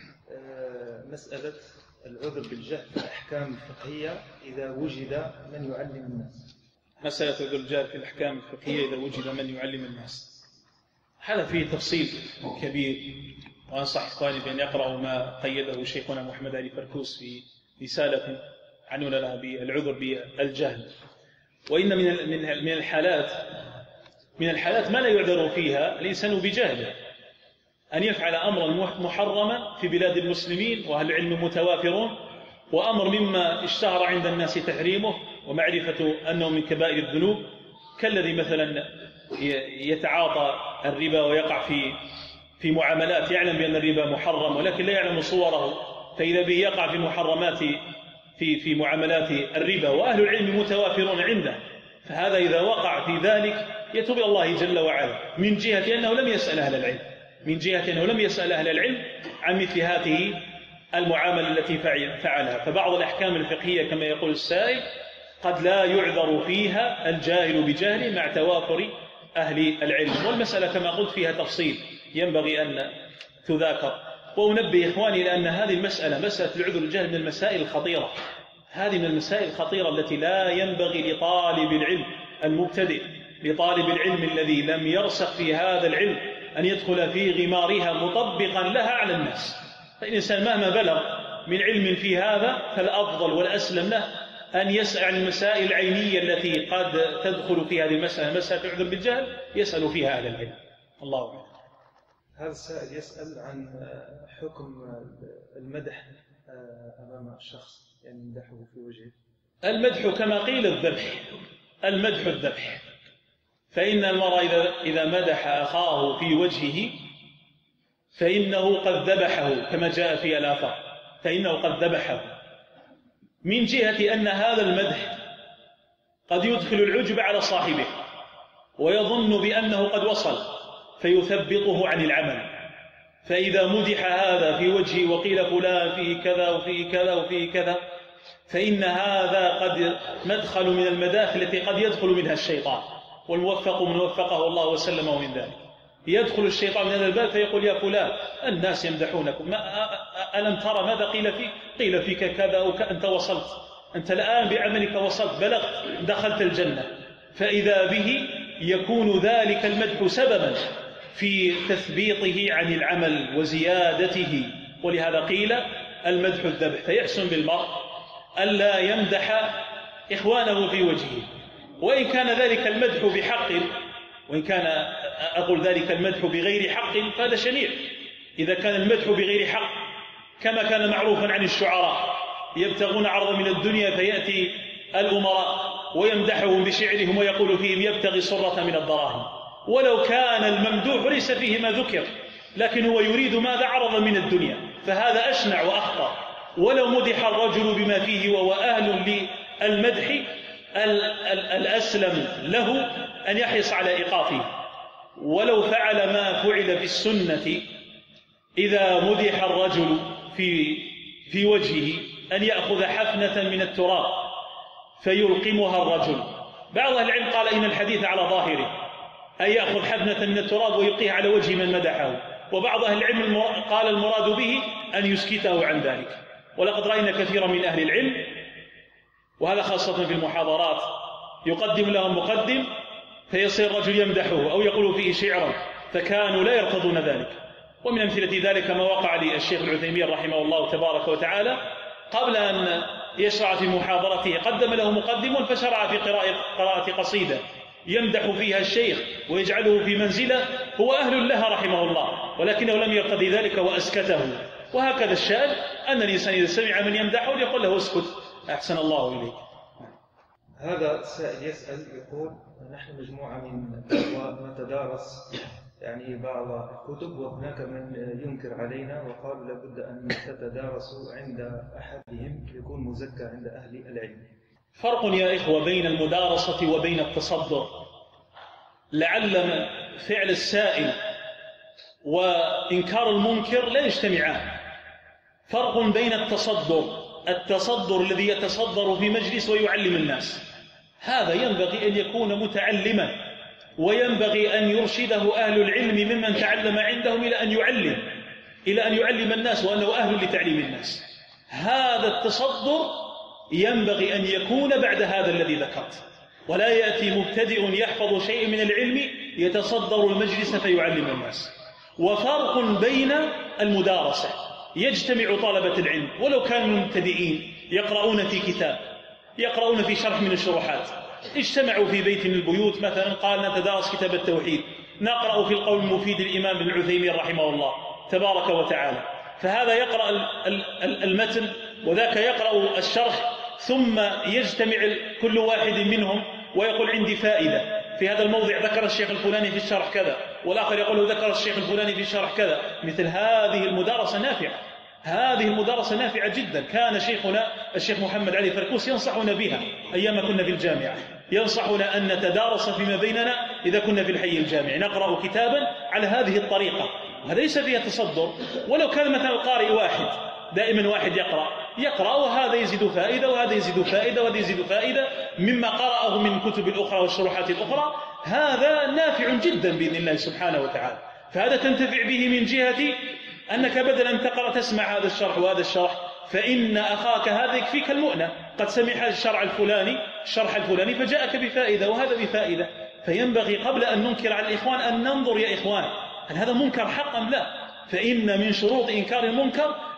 مسألة العذر بالجهل في الأحكام الفقهية إذا وجد من يعلم الناس. مسألة عذر الجهل في الأحكام الفقهية إذا وجد من يعلم الناس، هذا فيه تفصيل كبير، وأنصح إخواني بأن يقرأوا ما قيده شيخنا محمد علي فركوس في رسالة عنونا لها بالعذر بالجهل. وإن من الحالات ما لا يعذر فيها الإنسان بجهله، أن يفعل أمرا محرما في بلاد المسلمين وأهل العلم متوافرون، وأمر مما اشتهر عند الناس تحريمه ومعرفة أنه من كبائر الذنوب، كالذي مثلا يتعاطى الربا ويقع في معاملات يعلم بأن الربا محرم ولكن لا يعلم صوره، فإذا به يقع في محرمات في معاملات الربا وأهل العلم متوافرون عنده، فهذا إذا وقع في ذلك يتوب إلى الله جل وعلا، من جهة أنه لم يسأل أهل العلم، من جهة أنه لم يسأل أهل العلم عن مثل هذه المعاملة التي فعلها. فبعض الأحكام الفقهية كما يقول السائل قد لا يعذر فيها الجاهل بجهله مع توافر أهل العلم، والمسألة كما قلت فيها تفصيل ينبغي أن تذاكر. وأنبه إخواني لأن هذه المسألة، مسألة العذر بالجهل، من المسائل الخطيرة، هذه من المسائل الخطيرة التي لا ينبغي لطالب العلم المبتدئ، لطالب العلم الذي لم يرسخ في هذا العلم، أن يدخل في غمارها مطبقا لها على الناس. فالإنسان مهما بلغ من علم في هذا فالأفضل والأسلم له أن يسأل عن المسائل العينية التي قد تدخل في هذه المسألة، مسألة العذر بالجهل، يسأل فيها أهل العلم. الله أعلم. هذا السائل يسأل عن حكم المدح أمام الشخص، يعني يمدحه في وجهه. المدح كما قيل الذبح، المدح الذبح، فإن المرء إذا مدح أخاه في وجهه فإنه قد ذبحه كما جاء في الآثار، فإنه قد ذبحه، من جهة أن هذا المدح قد يدخل العجب على صاحبه ويظن بأنه قد وصل فيثبطه عن العمل، فإذا مدح هذا في وجهه وقيل فلان فيه كذا وفيه كذا وفيه كذا، فإن هذا قد مدخل من المداخل التي قد يدخل منها الشيطان، والموفق من وفقه الله وسلمه من ذلك. يدخل الشيطان من هذا الباب فيقول يا فلان الناس يمدحونكم، ألم ترى ماذا قيل فيك؟ قيل فيك كذا أنت وصلت، أنت الآن بعملك وصلت، بلغت، دخلت الجنة. فإذا به يكون ذلك المدح سببا في تثبيطه عن العمل وزيادته، ولهذا قيل المدح الذبح. فيحسن بالمرء ألا يمدح إخوانه في وجهه، وإن كان ذلك المدح بحق، وإن كان أقول ذلك المدح بغير حق فهذا شنيع. إذا كان المدح بغير حق كما كان معروفا عن الشعراء يبتغون عرضا من الدنيا فيأتي الأمراء ويمدحهم بشعرهم ويقول فيهم يبتغي السرة من الدراهم، ولو كان الممدوح ليس فيه ما ذكر، لكن هو يريد ماذا؟ عرضا من الدنيا، فهذا أشنع وأخطر. ولو مدح الرجل بما فيه وهو أهل للمدح الأسلم له أن يحرص على إيقافه، ولو فعل ما فعل في السنة إذا مدح الرجل في وجهه أن يأخذ حفنة من التراب فيلقمها الرجل. بعض أهل العلم قال إن الحديث على ظاهره أن يأخذ حفنة من التراب ويلقيها على وجه من مدحه، وبعض أهل العلم قال المراد به أن يسكته عن ذلك. ولقد رأينا كثيرا من أهل العلم، وهذا خاصة في المحاضرات، يقدم لهم مقدم فيصير الرجل يمدحه أو يقول فيه شعرا، فكانوا لا يرتضون ذلك. ومن أمثلة ذلك ما وقع للشيخ العثيمين رحمه الله تبارك وتعالى، قبل أن يشرع في محاضرته قدم له مقدم فشرع في قراءة قصيدة يمدح فيها الشيخ ويجعله في منزله هو أهل لها رحمه الله، ولكنه لم يرتضي ذلك وأسكته. وهكذا الشأن أن الإنسان إذا سمع من يمدحه يقول له اسكت أحسن الله إليك. هذا السائل يسأل يقول نحن مجموعة من الأخوة نتدارس يعني بعض الكتب، وهناك من ينكر علينا وقال لابد أن تتدارسوا عند أحدهم يكون مزكى عند أهل العلم. فرق يا إخوة بين المدارسة وبين التصدر، لعل فعل السائل وإنكار المنكر لا يجتمعان. فرق بين التصدر الذي يتصدر في مجلس ويعلم الناس، هذا ينبغي أن يكون متعلما، وينبغي أن يرشده أهل العلم ممن تعلم عندهم إلى أن يعلم الناس وأنه أهل لتعليم الناس. هذا التصدر ينبغي أن يكون بعد هذا الذي ذكرت، ولا يأتي مبتدئ يحفظ شيء من العلم يتصدر المجلس فيعلم الناس. وفرق بين المدارسة، يجتمع طلبة العلم ولو كانوا مبتدئين يقرؤون في كتاب، يقرؤون في شرح من الشروحات، اجتمعوا في بيت من البيوت مثلا قال نتدارس كتاب التوحيد، نقرأ في القول المفيد الإمام ابن عثيمين رحمه الله تبارك وتعالى، فهذا يقرأ المتن وذاك يقرأ الشرح، ثم يجتمع كل واحد منهم ويقول عندي فائدة في هذا الموضع، ذكر الشيخ الفلاني في الشرح كذا، والآخر يقول ذكر الشيخ الفلاني في الشرح كذا. مثل هذه المدارسة نافعة، هذه المدارسة نافعة جدا. كان شيخنا الشيخ محمد علي فركوس ينصحنا بها أيام كنا في الجامعة، ينصحنا أن نتدارس فيما بيننا إذا كنا في الحي الجامعي، نقرأ كتابا على هذه الطريقة، وهذا ليس فيها تصدر. ولو كان مثلا القارئ واحد، دائما واحد يقرأ وهذا يزيد فائدة وهذا يزيد فائدة وهذا يزيد فائدة مما قرأه من كتب الأخرى والشروحات الأخرى، هذا نافع جدا بإذن الله سبحانه وتعالى. فهذا تنتفع به من جهة أنك بدل أن تقرأ تسمع هذا الشرح وهذا الشرح، فإن أخاك هذا يكفيك المؤنة، قد سمع الشرح الفلاني فجاءك بفائدة وهذا بفائدة. فينبغي قبل أن ننكر على الإخوان أن ننظر يا إخوان هل هذا منكر حق أم لا؟ فإن من شروط إنكار المنكر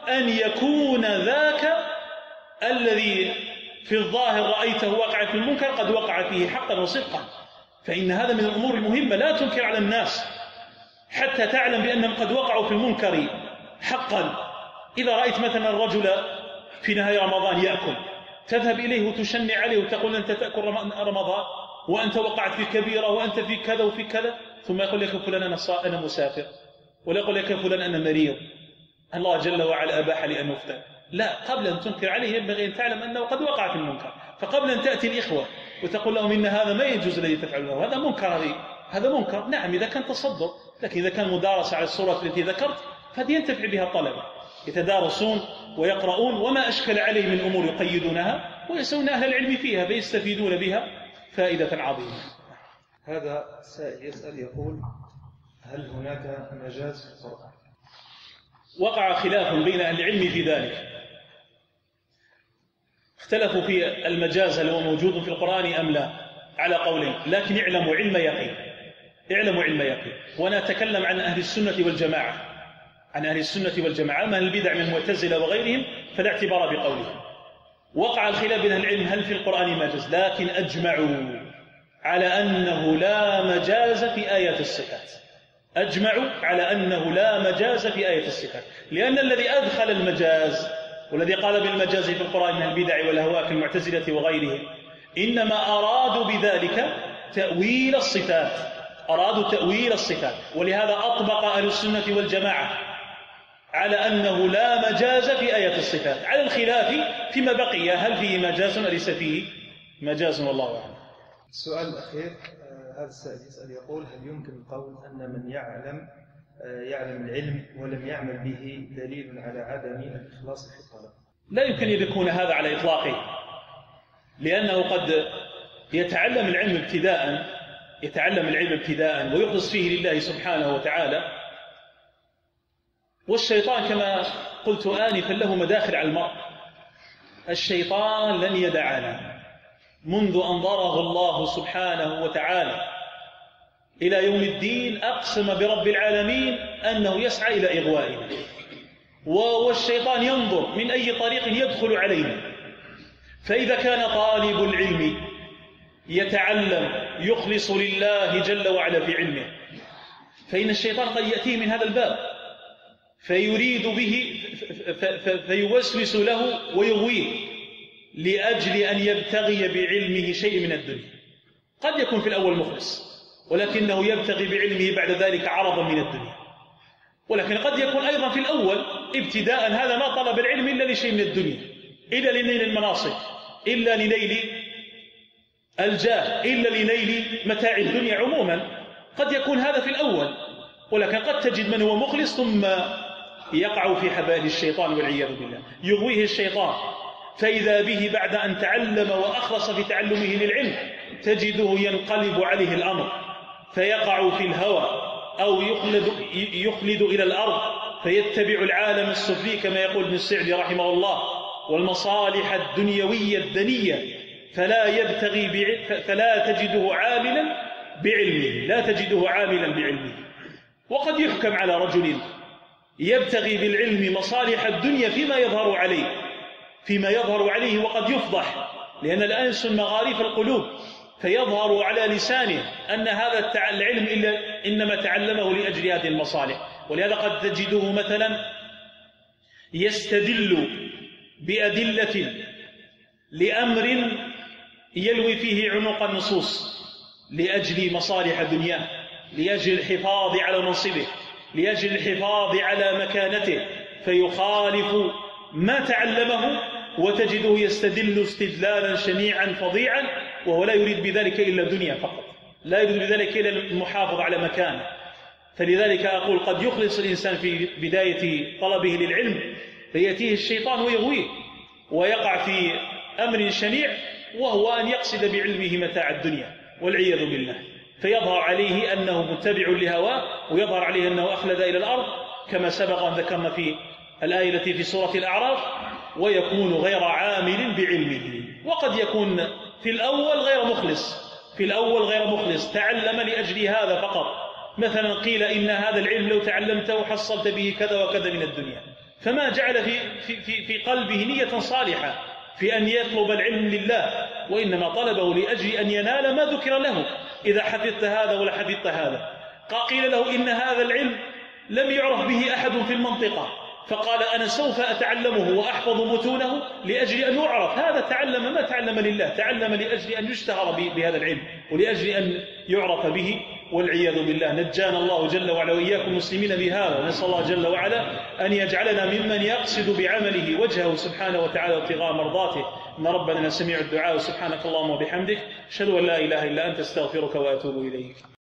أن يكون ذاك الذي في الظاهر رأيته وقع في المنكر قد وقع فيه حقا وصدقا، فإن هذا من الأمور المهمة لا تنكر على الناس حتى تعلم بأنهم قد وقعوا في المنكر حقا. إذا رأيت مثلا الرجل في نهاية رمضان يأكل، تذهب إليه وتشنع عليه وتقول أنت تأكل رمضان وأنت وقعت في كبيرة وأنت في كذا وفي كذا، ثم يقول لك فلان أنا مسافر، ولا يقول لك فلان أنا مريض، الله جل وعلا أباح لي أن أفتن. لا، قبل أن تنكر عليه ينبغي أن تعلم أنه قد وقع في المنكر، فقبل أن تأتي الإخوة وتقول لهم إن هذا ما يجوز الذي تفعله، هذا منكر، هذا منكر. نعم إذا كان تصدر، لكن إذا كان مدارسة على الصورة التي ذكرت فهذه ينتفع بها الطلبة، يتدارسون ويقرؤون وما أشكل عليه من أمور يقيدونها ويسون أهل العلم فيها فيستفيدون بها فائدة عظيمة. هذا سائل يسأل يقول: هل هناك مجاز في القرآن؟ وقع خلاف بين أهل العلم في ذلك، اختلفوا في المجاز هل هو موجود في القرآن أم لا على قولين، لكن اعلموا علم يقين، اعلموا علم يقين. وأنا أتكلم عن أهل السنة والجماعة، عن أهل السنة والجماعة، من البدع من المعتزلة وغيرهم فلا اعتبار بقولهم. وقع الخلاف بين أهل العلم هل في القرآن مجاز، لكن أجمعوا على أنه لا مجاز في آيات الصفات، أجمعوا على أنه لا مجاز في آية الصفات، لأن الذي أدخل المجاز والذي قال بالمجاز في القرآن من البدع والأهواء كالمعتزلة وغيرهم إنما أرادوا بذلك تأويل الصفات، أرادوا تأويل الصفات، ولهذا أطبق أهل السنة والجماعة على أنه لا مجاز في آية الصفات، على الخلاف فيما بقي هل فيه مجاز أليس فيه مجاز، والله أعلم. السؤال الأخير، هذا السائل يسأل يقول: هل يمكن القول أن من يعلم العلم ولم يعمل به دليل على عدم الإخلاص في الطلب؟ لا يمكن أن يكون هذا على إطلاقه، لأنه قد يتعلم العلم ابتداء ويخلص فيه لله سبحانه وتعالى، والشيطان كما قلت آنفا له مداخل على المرء. الشيطان لن يدعنا منذ أنظره الله سبحانه وتعالى إلى يوم الدين، أقسم برب العالمين أنه يسعى إلى إغوائنا، والشيطان ينظر من أي طريق يدخل علينا. فإذا كان طالب العلم يتعلم يخلص لله جل وعلا في علمه، فإن الشيطان قد يأتيه من هذا الباب فيريد به فيوسوس له ويغويه لأجل أن يبتغي بعلمه شيء من الدنيا. قد يكون في الأول مخلص ولكنه يبتغي بعلمه بعد ذلك عرضا من الدنيا، ولكن قد يكون أيضا في الأول ابتداء هذا ما طلب العلم إلا لشيء من الدنيا، إلا لنيل المناصب، إلا لنيل الجاه، إلا لنيل متاع الدنيا عموما. قد يكون هذا في الأول، ولكن قد تجد من هو مخلص ثم يقع في حبال الشيطان والعياذ بالله، يغويه الشيطان، فإذا به بعد أن تعلم وأخلص في تعلمه للعلم تجده ينقلب عليه الأمر فيقع في الهوى أو يخلد إلى الأرض فيتبع العالم السفلي كما يقول ابن السعدي رحمه الله، والمصالح الدنيوية الدنية، فلا تجده عاملا بعلمه، لا تجده عاملا بعلمه. وقد يحكم على رجل يبتغي بالعلم مصالح الدنيا فيما يظهر عليه وقد يفضح، لأن الأنس مغاريف القلوب، فيظهر على لسانه أن هذا العلم إنما تعلمه لأجل هذه المصالح. ولهذا قد تجده مثلا يستدل بأدلة لأمر يلوي فيه عنق النصوص لأجل مصالح دنياه، لأجل الحفاظ على منصبه، لأجل الحفاظ على مكانته، فيخالف ما تعلمه وتجده يستدل استدلالا شنيعا فظيعا، وهو لا يريد بذلك إلا الدنيا فقط، لا يريد بذلك إلا المحافظ على مكانه. فلذلك أقول قد يخلص الإنسان في بداية طلبه للعلم فيأتيه الشيطان ويغويه ويقع في أمر شنيع، وهو أن يقصد بعلمه متاع الدنيا والعياذ بالله، فيظهر عليه أنه متبع لهواه، ويظهر عليه أنه أخلد إلى الأرض كما سبق أن ذكرنا في الآية التي في سورة الأعراف، ويكون غير عامل بعلمه. وقد يكون في الأول غير مخلص، تعلم لأجل هذا فقط. مثلا قيل إن هذا العلم لو تعلمته حصلت به كذا وكذا من الدنيا، فما جعل في قلبه نية صالحة في أن يطلب العلم لله، وإنما طلبه لأجل أن ينال ما ذكر له. إذا حفظت هذا ولا حفظت هذا، قيل له إن هذا العلم لم يعرف به أحد في المنطقة، فقال أنا سوف أتعلمه وأحفظ متونه لأجل أن يعرف. هذا تعلم ما تعلم لله، تعلم لأجل أن يشتهر بهذا العلم ولأجل أن يعرف به، والعياذ بالله. نجانا الله جل وعلا وإياكم مسلمين بهذا، ونسأل الله جل وعلا أن يجعلنا ممن يقصد بعمله وجهه سبحانه وتعالى ابتغاء مرضاته. إن ربنا سميع الدعاء، سبحانك اللهم وبحمدك، أشهد أن لا إله إلا أنت، استغفرك وأتوب إليك.